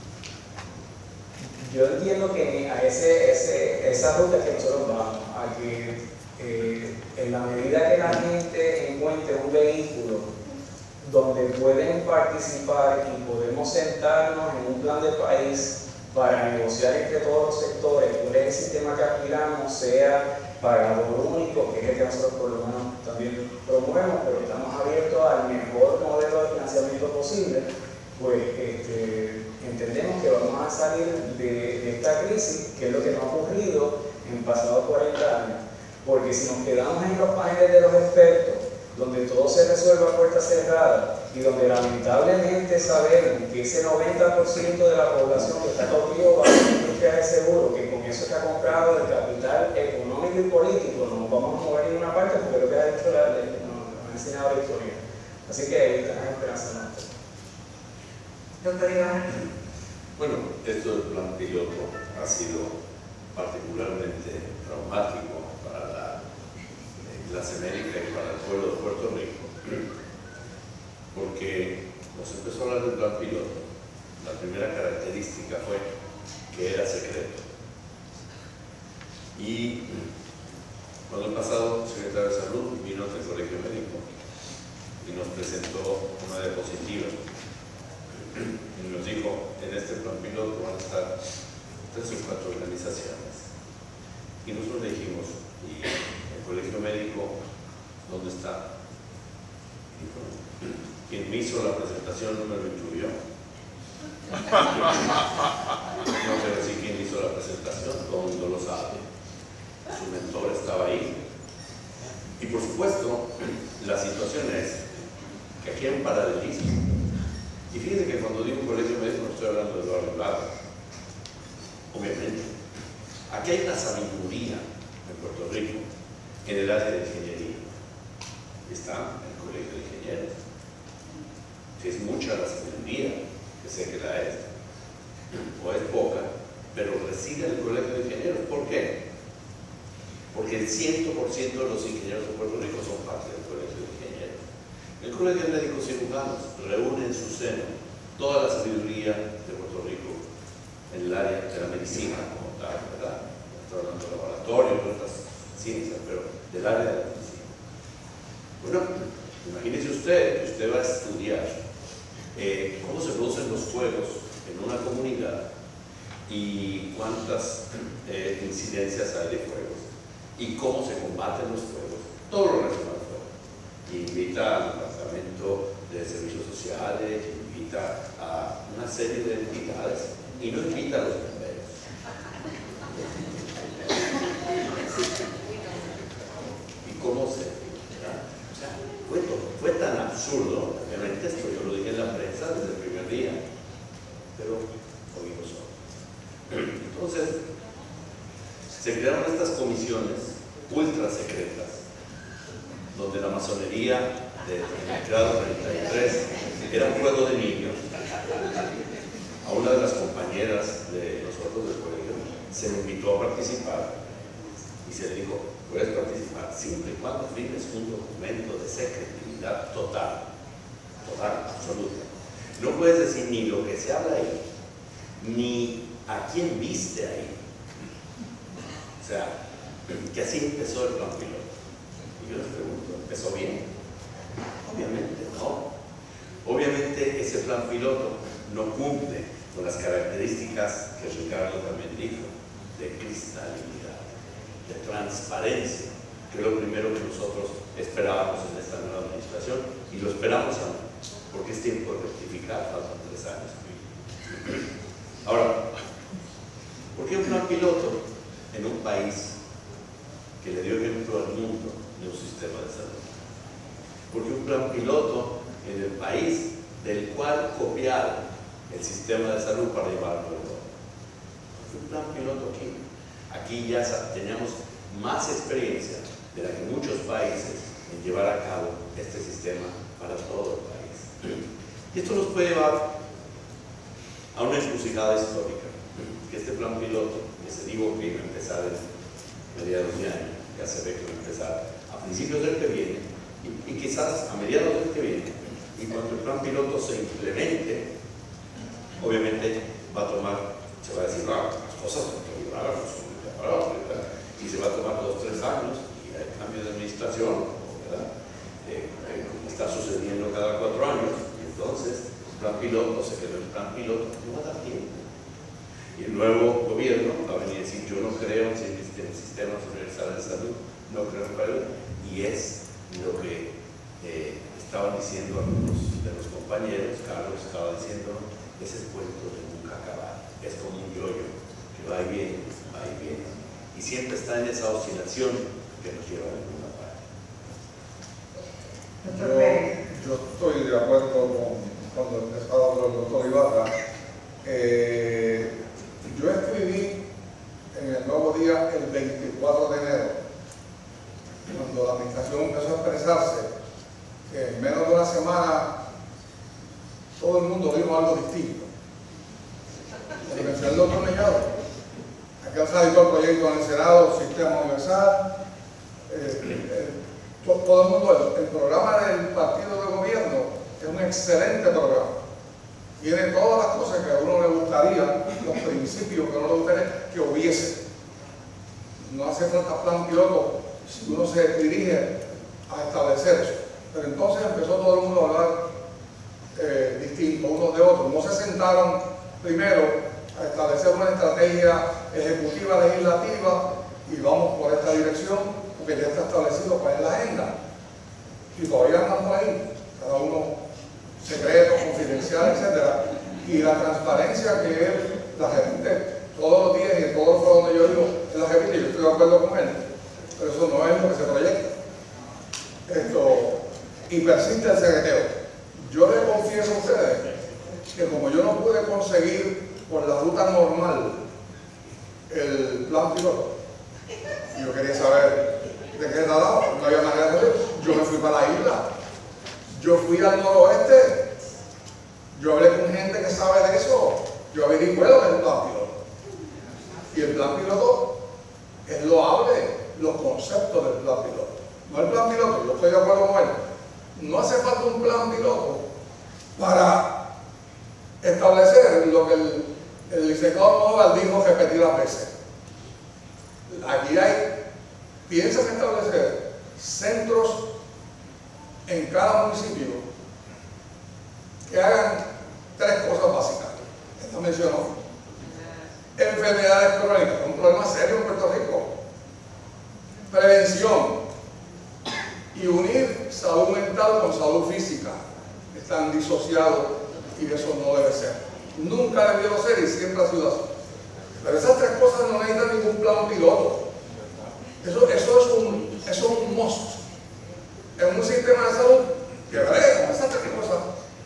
yo entiendo que a esa ruta que nosotros vamos, a que en la medida que la gente encuentre un vehículo donde pueden participar y podemos sentarnos en un plan de país para negociar entre todos los sectores, cuál es el sistema que aspiramos, sea pagador único, que es el que nosotros por lo menos también promovemos, pero estamos abiertos al mejor modelo de financiamiento posible, pues entendemos que vamos a salir de esta crisis, que es lo que nos ha ocurrido en pasados 40 años, porque si nos quedamos en los paneles de los expertos, donde todo se resuelve a puerta cerrada y donde lamentablemente sabemos que ese 90% de la población que está cautivo bajo la industria de seguro, que con eso está comprado el capital económico y político, no nos vamos a mover en ninguna parte porque lo que ha dicho la ley nos ha enseñado la historia. Así que ahí tenemos esperanza nuestra. Doctor Iván. Bueno, esto del plan piloto ha sido particularmente traumático para la clase médica y para el pueblo de Puerto Rico, porque nos empezó a hablar del plan piloto. La primera característica fue que era secreto. Y cuando el pasado secretario de Salud vino ante el Colegio Médico y nos presentó una diapositiva y nos dijo, en este plan piloto van a estar 3 o 4 organizaciones. Y nosotros le dijimos, ¿y el Colegio Médico dónde está? Dijo, quien me hizo la presentación no me lo incluyó. No quiero decir quién hizo la presentación, todo el mundo lo sabe. Su mentor estaba ahí. Y por supuesto, la situación es que aquí hay un paralelismo. Y fíjense que cuando digo Colegio Médico no estoy hablando de Eduardo Lago, obviamente. Aquí hay una sabiduría en Puerto Rico en el área de ingeniería. Está el Colegio de Ingenieros. Si es mucha la sabiduría, que sé que la es, o es poca, pero reside en el Colegio de Ingenieros. ¿Por qué? Porque el 100% de los ingenieros de Puerto Rico son parte del Colegio de Ingenieros. El Colegio de Médicos Cirujanos reúne en su seno toda la sabiduría de Puerto Rico en el área de la medicina como tal, ¿verdad? Estoy hablando de laboratorio, de otras ciencias, pero del área de la medicina. Bueno, imagínese usted que usted va a estudiar cómo se producen los fuegos en una comunidad y cuántas incidencias hay de fuegos y cómo se combaten los fuegos, todo lo relacionado al fuego. Y invita al Departamento de Servicios Sociales, invita a una serie de entidades y no invita a los bomberos. ¿Y cómo se? O sea, fue tan absurdo, obviamente esto yo lo dije en la prensa desde el primer día, pero oímos solo. Entonces, se crearon estas comisiones ultra secretas, donde la masonería del grado 33 era un juego de niños. A una de las compañeras de nosotros del colegio se le invitó a participar y se le dijo, puedes participar siempre y cuando firmes un documento de secretividad total, absoluta. No puedes decir ni lo que se habla ahí, ni a quién viste ahí. O sea, que así empezó el plan piloto. Y yo les pregunto, ¿empezó bien? Obviamente no. Obviamente ese plan piloto no cumple con las características que Ricardo también dijo, de cristalicidad, de transparencia, que es lo primero que nosotros esperábamos en esta nueva administración, y lo esperamos aún, porque es tiempo de rectificar, faltan 3 años. Ahora, ¿por qué un plan piloto en un país que le dio ejemplo al mundo de un sistema de salud. Porque un plan piloto en el país del cual copiar el sistema de salud para llevarlo a Europa. Un plan piloto aquí. Aquí ya teníamos más experiencia de la que muchos países en llevar a cabo este sistema para todo el país. Y esto nos puede llevar a una encrucijada histórica, que este plan piloto, que se dijo que iba a empezar en mediados de año, ya se ve que va a empezar a principios del que viene, y quizás a mediados del que viene, y cuando el plan piloto se implemente, obviamente va a tomar, se va a decir, las cosas son muy raras, son muy preparadas, y se va a tomar 2 o 3 años, y hay cambio de administración, ¿verdad? Como está sucediendo cada 4 años, y entonces el plan piloto se quedó en plan piloto, no va a dar tiempo. Y el nuevo gobierno va a venir a decir, yo no creo en el sistema universal de salud, no creo en él, y es lo que estaban diciendo algunos de los compañeros. Carlos estaba diciendo, es el cuento de nunca acabar, es como un yoyo que va y viene, y siempre está en esa oscilación que nos lleva a ninguna parte. Yo estoy de acuerdo con cuando empezaba con el doctor Ibarra. Yo escribí en el Nuevo Día el 24 de enero, cuando la administración empezó a expresarse, que en menos de una semana todo el mundo dijo algo distinto. Lo que mencionó el doctor Mellado, aquí se radicó el proyecto en el Senado, Sistema Universal, todo el mundo, el programa del partido de gobierno es un excelente programa. Tiene todas las cosas que a uno le gustaría, los principios que a uno le gustaría que hubiese. No hace falta plan piloto si uno se dirige a establecer eso. Pero entonces empezó todo el mundo a hablar distinto unos de otros. No se sentaron primero a establecer una estrategia ejecutiva legislativa y vamos por esta dirección, porque ya está establecido cuál es la agenda. Y todavía andan por ahí, cada uno secreto, confidencial, etc. Y la transparencia que él la repite todos los días y en todos los foros donde yo digo, él la repite, yo estoy de acuerdo con él. Pero eso no es lo que se proyecta. Y persiste el secreteo. Yo les confieso a ustedes que como yo no pude conseguir por la ruta normal el plan piloto, yo quería saber de qué trataba, no había manera de hacerlo. Yo me fui para la isla, yo fui al noroeste, yo hablé con gente que sabe de eso, yo averigué lo que es el plan piloto. Y el plan piloto es loable, los conceptos del plan piloto. No el plan piloto, yo estoy de acuerdo con él. No hace falta un plan piloto para establecer lo que el licenciado Nodal dijo repetidas veces. Aquí piensan establecer centros en cada municipio que hagan 3 cosas básicas. Esta mencionó. Enfermedades crónicas, un problema serio en Puerto Rico. Prevención. Y unir salud mental con salud física. Están disociados y eso no debe ser. Nunca debió ser y siempre ha sido así. Pero esas 3 cosas no necesitan ningún plan piloto. Eso es un must. En un sistema de salud que bregue con esas 3 cosas.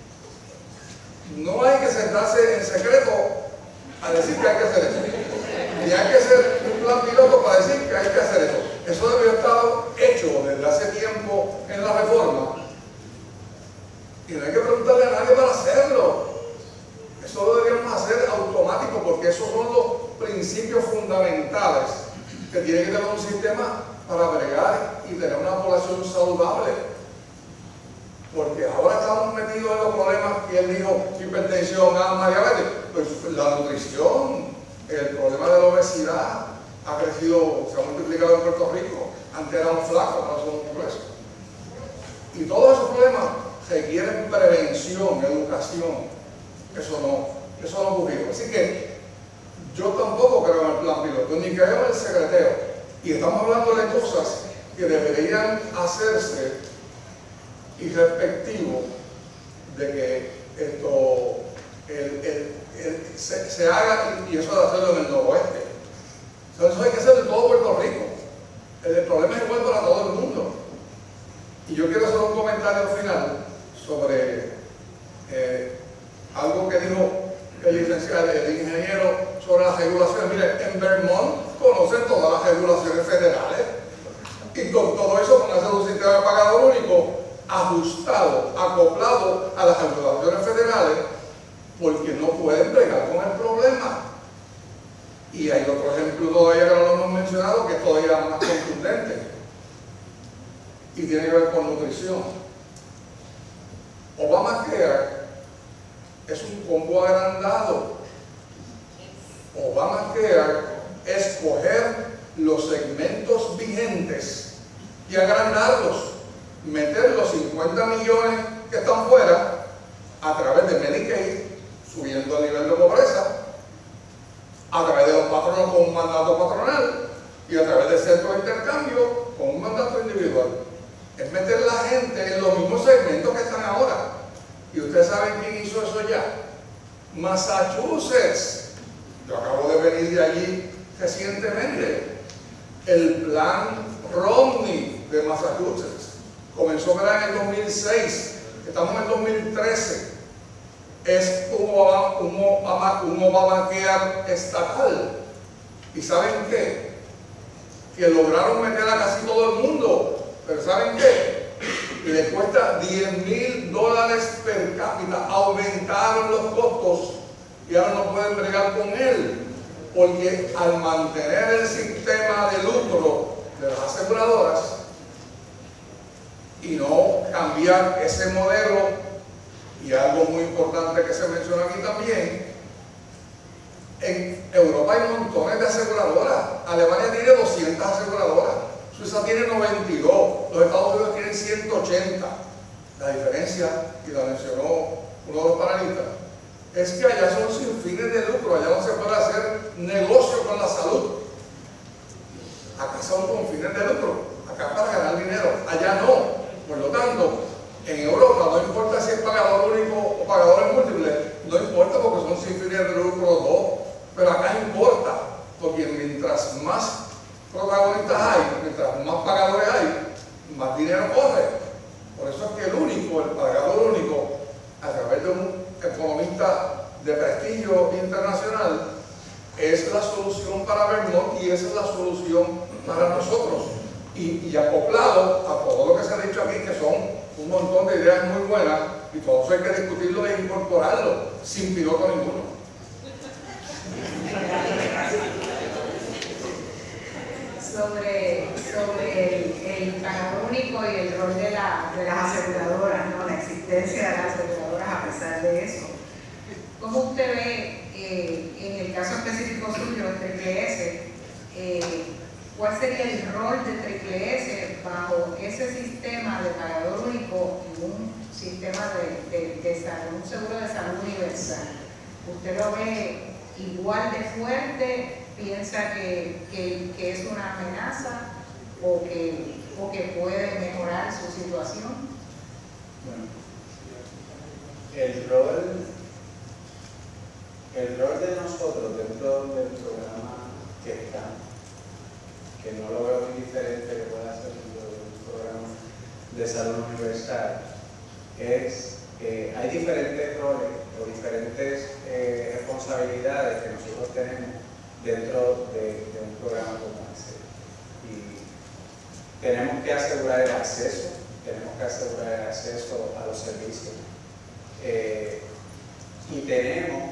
No hay que sentarse en secreto a decir que hay que hacer eso. Ni hay que hacer un plan piloto para decir que hay que hacer eso. Eso debió estar hecho desde hace tiempo en la reforma. Y no hay que preguntarle a nadie para hacerlo. Eso lo deberíamos hacer automático porque esos son los principios fundamentales que tiene que tener un sistema para bregar y tener una población saludable. Porque ahora estamos metidos en los problemas que él dijo, hipertensión, asma, diabetes. Pues la nutrición, el problema de la obesidad ha crecido, se ha multiplicado en Puerto Rico. Antes éramos flacos, ahora somos gruesos. Y todos esos problemas requieren prevención, educación. Eso no ocurrió. Así que yo tampoco creo en el plan piloto, ni creo en el secreteo. Y estamos hablando de cosas que deberían hacerse irrespectivo de que esto se haga, y eso de hacerlo en el noroeste. Eso hay que hacerlo en todo Puerto Rico. El problema es igual para todo el mundo. Y yo quiero hacer un comentario final sobre algo que dijo el ingeniero sobre las regulaciones. Mire, en Vermont conocen todas las regulaciones federales y con todo eso van a hacer un sistema de pagador único ajustado, acoplado a las regulaciones federales, porque no pueden bregar con el problema. Y hay otro ejemplo todavía que no lo hemos mencionado, que es todavía más contundente y tiene que ver con nutrición. Obamacare es un combo agrandado. Obamacare es coger los segmentos vigentes y agrandarlos, meter los 50 millones que están fuera a través de Medicaid, subiendo el nivel de pobreza, a través de los patronos con un mandato patronal y a través de centros de intercambio con un mandato individual. Es meter la gente en los mismos segmentos que están ahora. Y ustedes saben quién hizo eso ya. Massachusetts. Yo acabo de venir de allí recientemente. El plan Romney de Massachusetts comenzó en el 2006. Estamos en el 2013. Es un Obamacare estatal. ¿Y saben qué? Que lograron meter a casi todo el mundo. Pero ¿saben qué? Le cuesta $10,000 per cápita. Aumentaron los costos y ahora no pueden bregar con él. Porque al mantener el sistema de lucro de las aseguradoras y no cambiar ese modelo, y algo muy importante que se menciona aquí también, en Europa hay montones de aseguradoras. Alemania tiene 200 aseguradoras, Suiza tiene 92, los Estados Unidos tienen 180. La diferencia, y la mencionó uno de los panelistas, es que allá son sin fines de lucro, allá no se puede hacer negocio con la salud. Acá son con fines de lucro, acá para ganar dinero, allá no. Por lo tanto, en Europa no importa si es pagador único o pagadores múltiples, no importa porque son sin fines de lucro los dos, pero acá importa, porque mientras más protagonistas hay, mientras más pagadores hay, más dinero corre. Por eso es que el pagador único, a través de un economista de prestigio internacional, es la solución para Vermont y esa es la solución para nosotros. Y acoplado a todo lo que se ha dicho aquí, que son un montón de ideas muy buenas, y todo eso hay que discutirlo e incorporarlo, sin piloto ninguno. Sobre el pagador único y el rol de las aseguradoras, ¿no? La existencia de las aseguradoras a pesar de eso. ¿Cómo usted ve, en el caso específico suyo, Triple S, cuál sería el rol de Triple S bajo ese sistema de pagador único en un sistema de salud, un seguro de salud universal? ¿Usted lo ve igual de fuerte? ¿Piensa que es una amenaza o que puede mejorar su situación? Bueno, el rol de nosotros dentro del programa que está, que no lo veo muy diferente que pueda ser un programa de salud universal, es que hay diferentes roles o diferentes responsabilidades que nosotros tenemos dentro de un programa como ese. Y tenemos que asegurar el acceso, a los servicios, y tenemos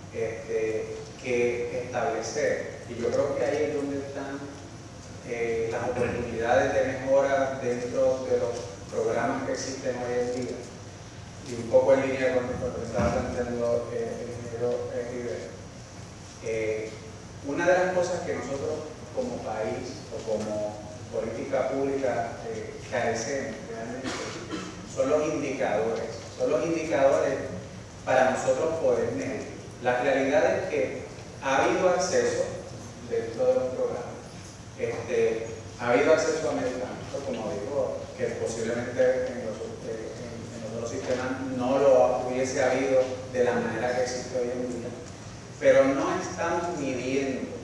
que establecer, y yo creo que ahí es donde están las oportunidades de mejora dentro de los programas que existen hoy en día, y un poco en línea con lo que estaba planteando el ingeniero Rivera. Una de las cosas que nosotros como país o como política pública carecemos realmente son los indicadores para nosotros poder medir. La realidad es que ha habido acceso dentro de los programas, ha habido acceso a medicamentos, como digo, que posiblemente en los otros sistemas no lo hubiese habido de la manera que existe hoy en día. Pero no estamos midiendo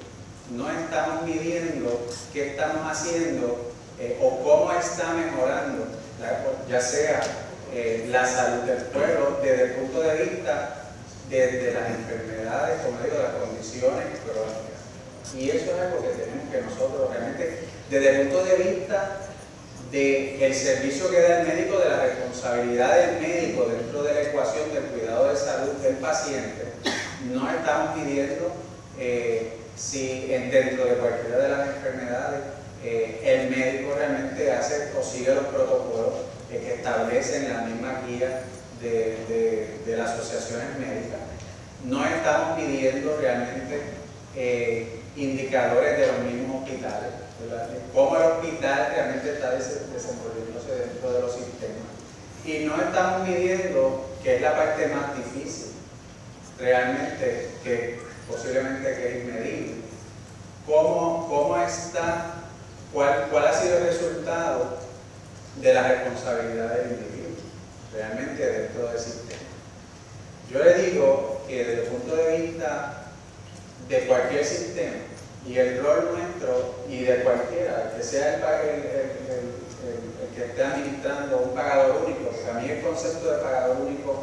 no estamos midiendo qué estamos haciendo o cómo está mejorando, ya sea la salud del pueblo desde el punto de vista de las enfermedades, como digo, las condiciones crónicas. Y eso es algo que tenemos que nosotros realmente, desde el punto de vista del servicio que da el médico, de la responsabilidad del médico dentro de la ecuación del cuidado de salud del paciente, no estamos pidiendo si dentro de cualquiera de las enfermedades el médico realmente hace o sigue los protocolos que establecen la misma guía de las asociaciones médicas. No estamos pidiendo realmente indicadores de los mismos hospitales, ¿verdad? Cómo el hospital realmente está desenvolviéndose dentro de los sistemas. Y no estamos midiendo, que es la parte más difícil, realmente, que posiblemente que es inmedible, cómo está, cuál ha sido el resultado de la responsabilidad del individuo, realmente dentro del sistema. Yo le digo que desde el punto de vista de cualquier sistema y el rol nuestro y de cualquiera, que sea el que esté administrando un pagador único, porque a mí el concepto de pagador único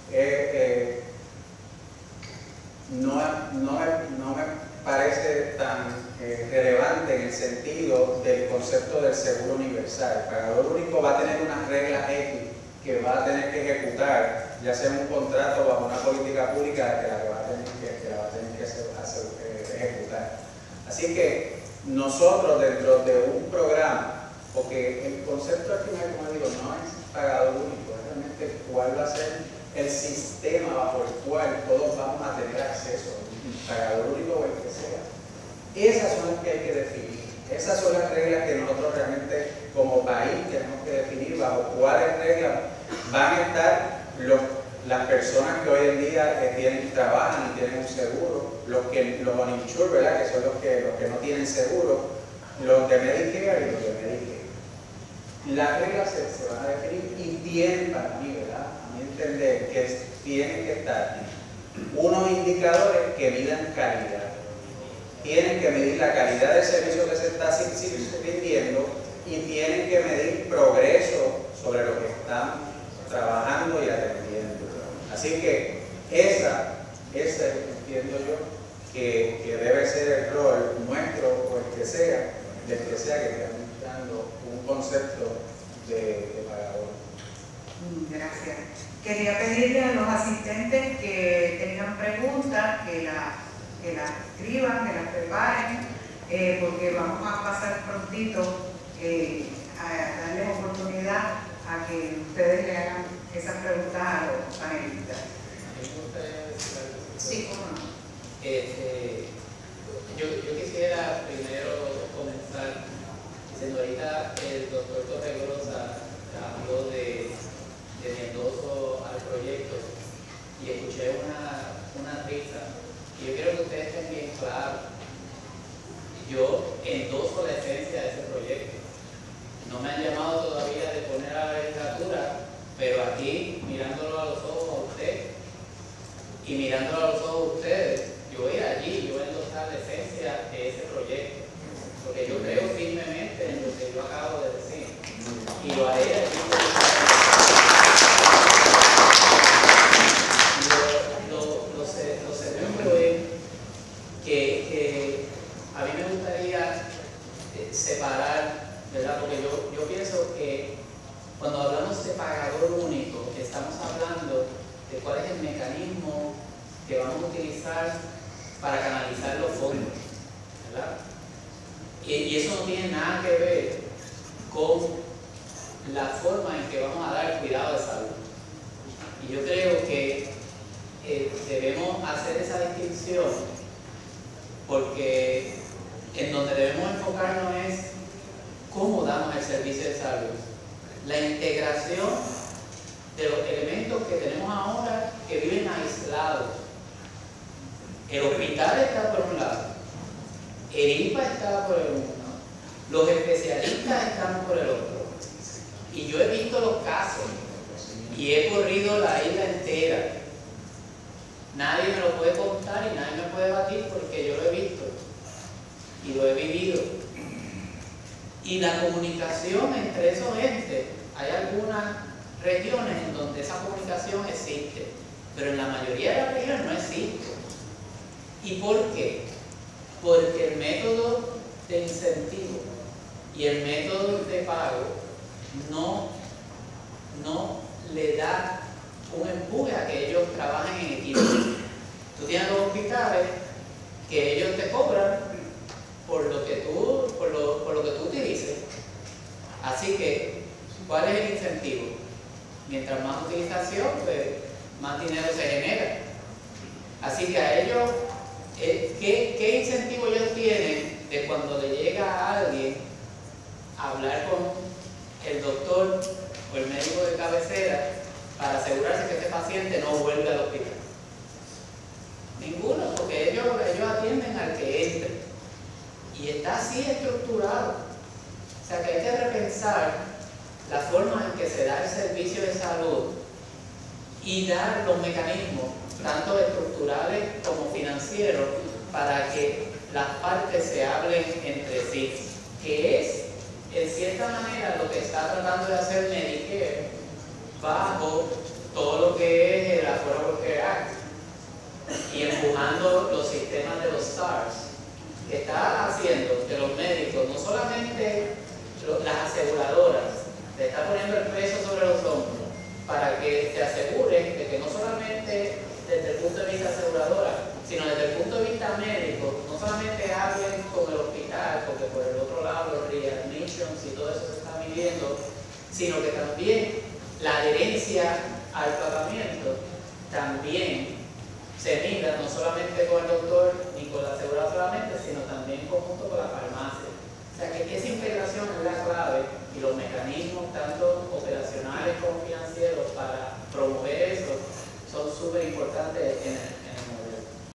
no me parece tan relevante en el sentido del concepto del seguro universal. El pagador único va a tener unas reglas X que va a tener que ejecutar, ya sea en un contrato o bajo una política pública que la va a tener que ejecutar. Así que nosotros dentro de un programa, porque el concepto al final, como digo, no es pagador único, es realmente cuál va a ser el sistema bajo el cual todos vamos a tener acceso, pagador único o el que sea. Esas son las que hay que definir, esas son las reglas que nosotros realmente como país tenemos que definir, bajo cuáles reglas van a estar las personas que hoy en día trabajan y tienen un seguro, los uninsured, ¿verdad? Que son los que no tienen seguro, los de Medicare y los de Medicaid. Las reglas se van a definir y tienen para mí, ¿verdad? A mi entender que tienen que estar unos indicadores que midan calidad. Tienen que medir la calidad del servicio que se está rindiendo y tienen que medir progreso sobre lo que están trabajando y atendiendo. Así que esa entiendo yo que debe ser el rol nuestro o el que sea, del que sea que esté administrando un concepto de pagador. Gracias. Quería pedirle a los asistentes que tengan preguntas, que las escriban, que las preparen, porque vamos a pasar prontito a darles oportunidad a que ustedes le hagan esas preguntas a los panelistas. Sí, cómo no. Yo quisiera primero comenzar diciendo, ahorita el doctor Torregrosa habló de mi endoso al proyecto y escuché una risa. Y yo quiero que ustedes estén bien claros. Yo endoso la esencia de ese proyecto. No me han llamado todavía de poner a la legislatura, pero aquí, mirándolo a los ojos a usted y mirándolo a los ojos a ustedes, yo voy allí, yo voy a endosar la esencia de ese proyecto, porque yo creo firmemente en lo que yo acabo de decir y lo haré allí. Lo segundo es que a mí me gustaría separar, ¿verdad? Porque yo pienso que cuando hablamos de pagador único, estamos hablando de cuál es el mecanismo que vamos a utilizar para canalizar los fondos, ¿verdad? Y eso no tiene nada que ver con la forma en que vamos a dar cuidado de salud. Y yo creo que debemos hacer esa distinción, porque en donde debemos enfocarnos es cómo damos el servicio de salud, la integración de los elementos que tenemos ahora que viven aislados. El hospital está por un lado, el IPA está por el otro, los especialistas están por el otro. Y yo he visto los casos y he corrido la isla entera. Nadie me lo puede contar y nadie me puede batir porque yo lo he visto. Y la comunicación entre esos entes, hay algunas regiones en donde esa comunicación existe, pero en la mayoría de las regiones no existe. ¿Y por qué? Porque el método de incentivo y el método de pago no le da un empuje a que ellos trabajen en equipo. Tú tienes los hospitales que ellos te cobran por lo que tú utilices. Así que, ¿cuál es el incentivo? Mientras más utilización, pues más dinero se genera. Así que a ellos, ¿qué incentivo ellos tienen de cuando le llega a alguien a hablar con el doctor o el médico de cabecera para asegurarse que este paciente no vuelve al hospital? Ninguno, porque ellos atienden al que entre. Y está así estructurado. O sea que hay que repensar la forma en que se da el servicio de salud y dar los mecanismos, tanto estructurales como financieros, para que las partes se hablen entre sí, que es, en cierta manera, lo que está tratando de hacer Medicare bajo todo lo que es el Affordable Care Act y empujando los sistemas de los STARS, que está haciendo que los médicos, no solamente las aseguradoras, le está poniendo el peso sobre los hombros para que se aseguren de que no solamente desde el punto de vista aseguradora, sino desde el punto de vista médico, no solamente hablen con el hospital, porque por el otro lado los readmissions y todo eso se está midiendo, sino que también la adherencia al tratamiento también se mida no solamente con el doctor ni con la aseguradora solamente, sino también en conjunto con la farmacia. O sea que esa integración es la clave y los mecanismos tanto operacionales como financieros para promover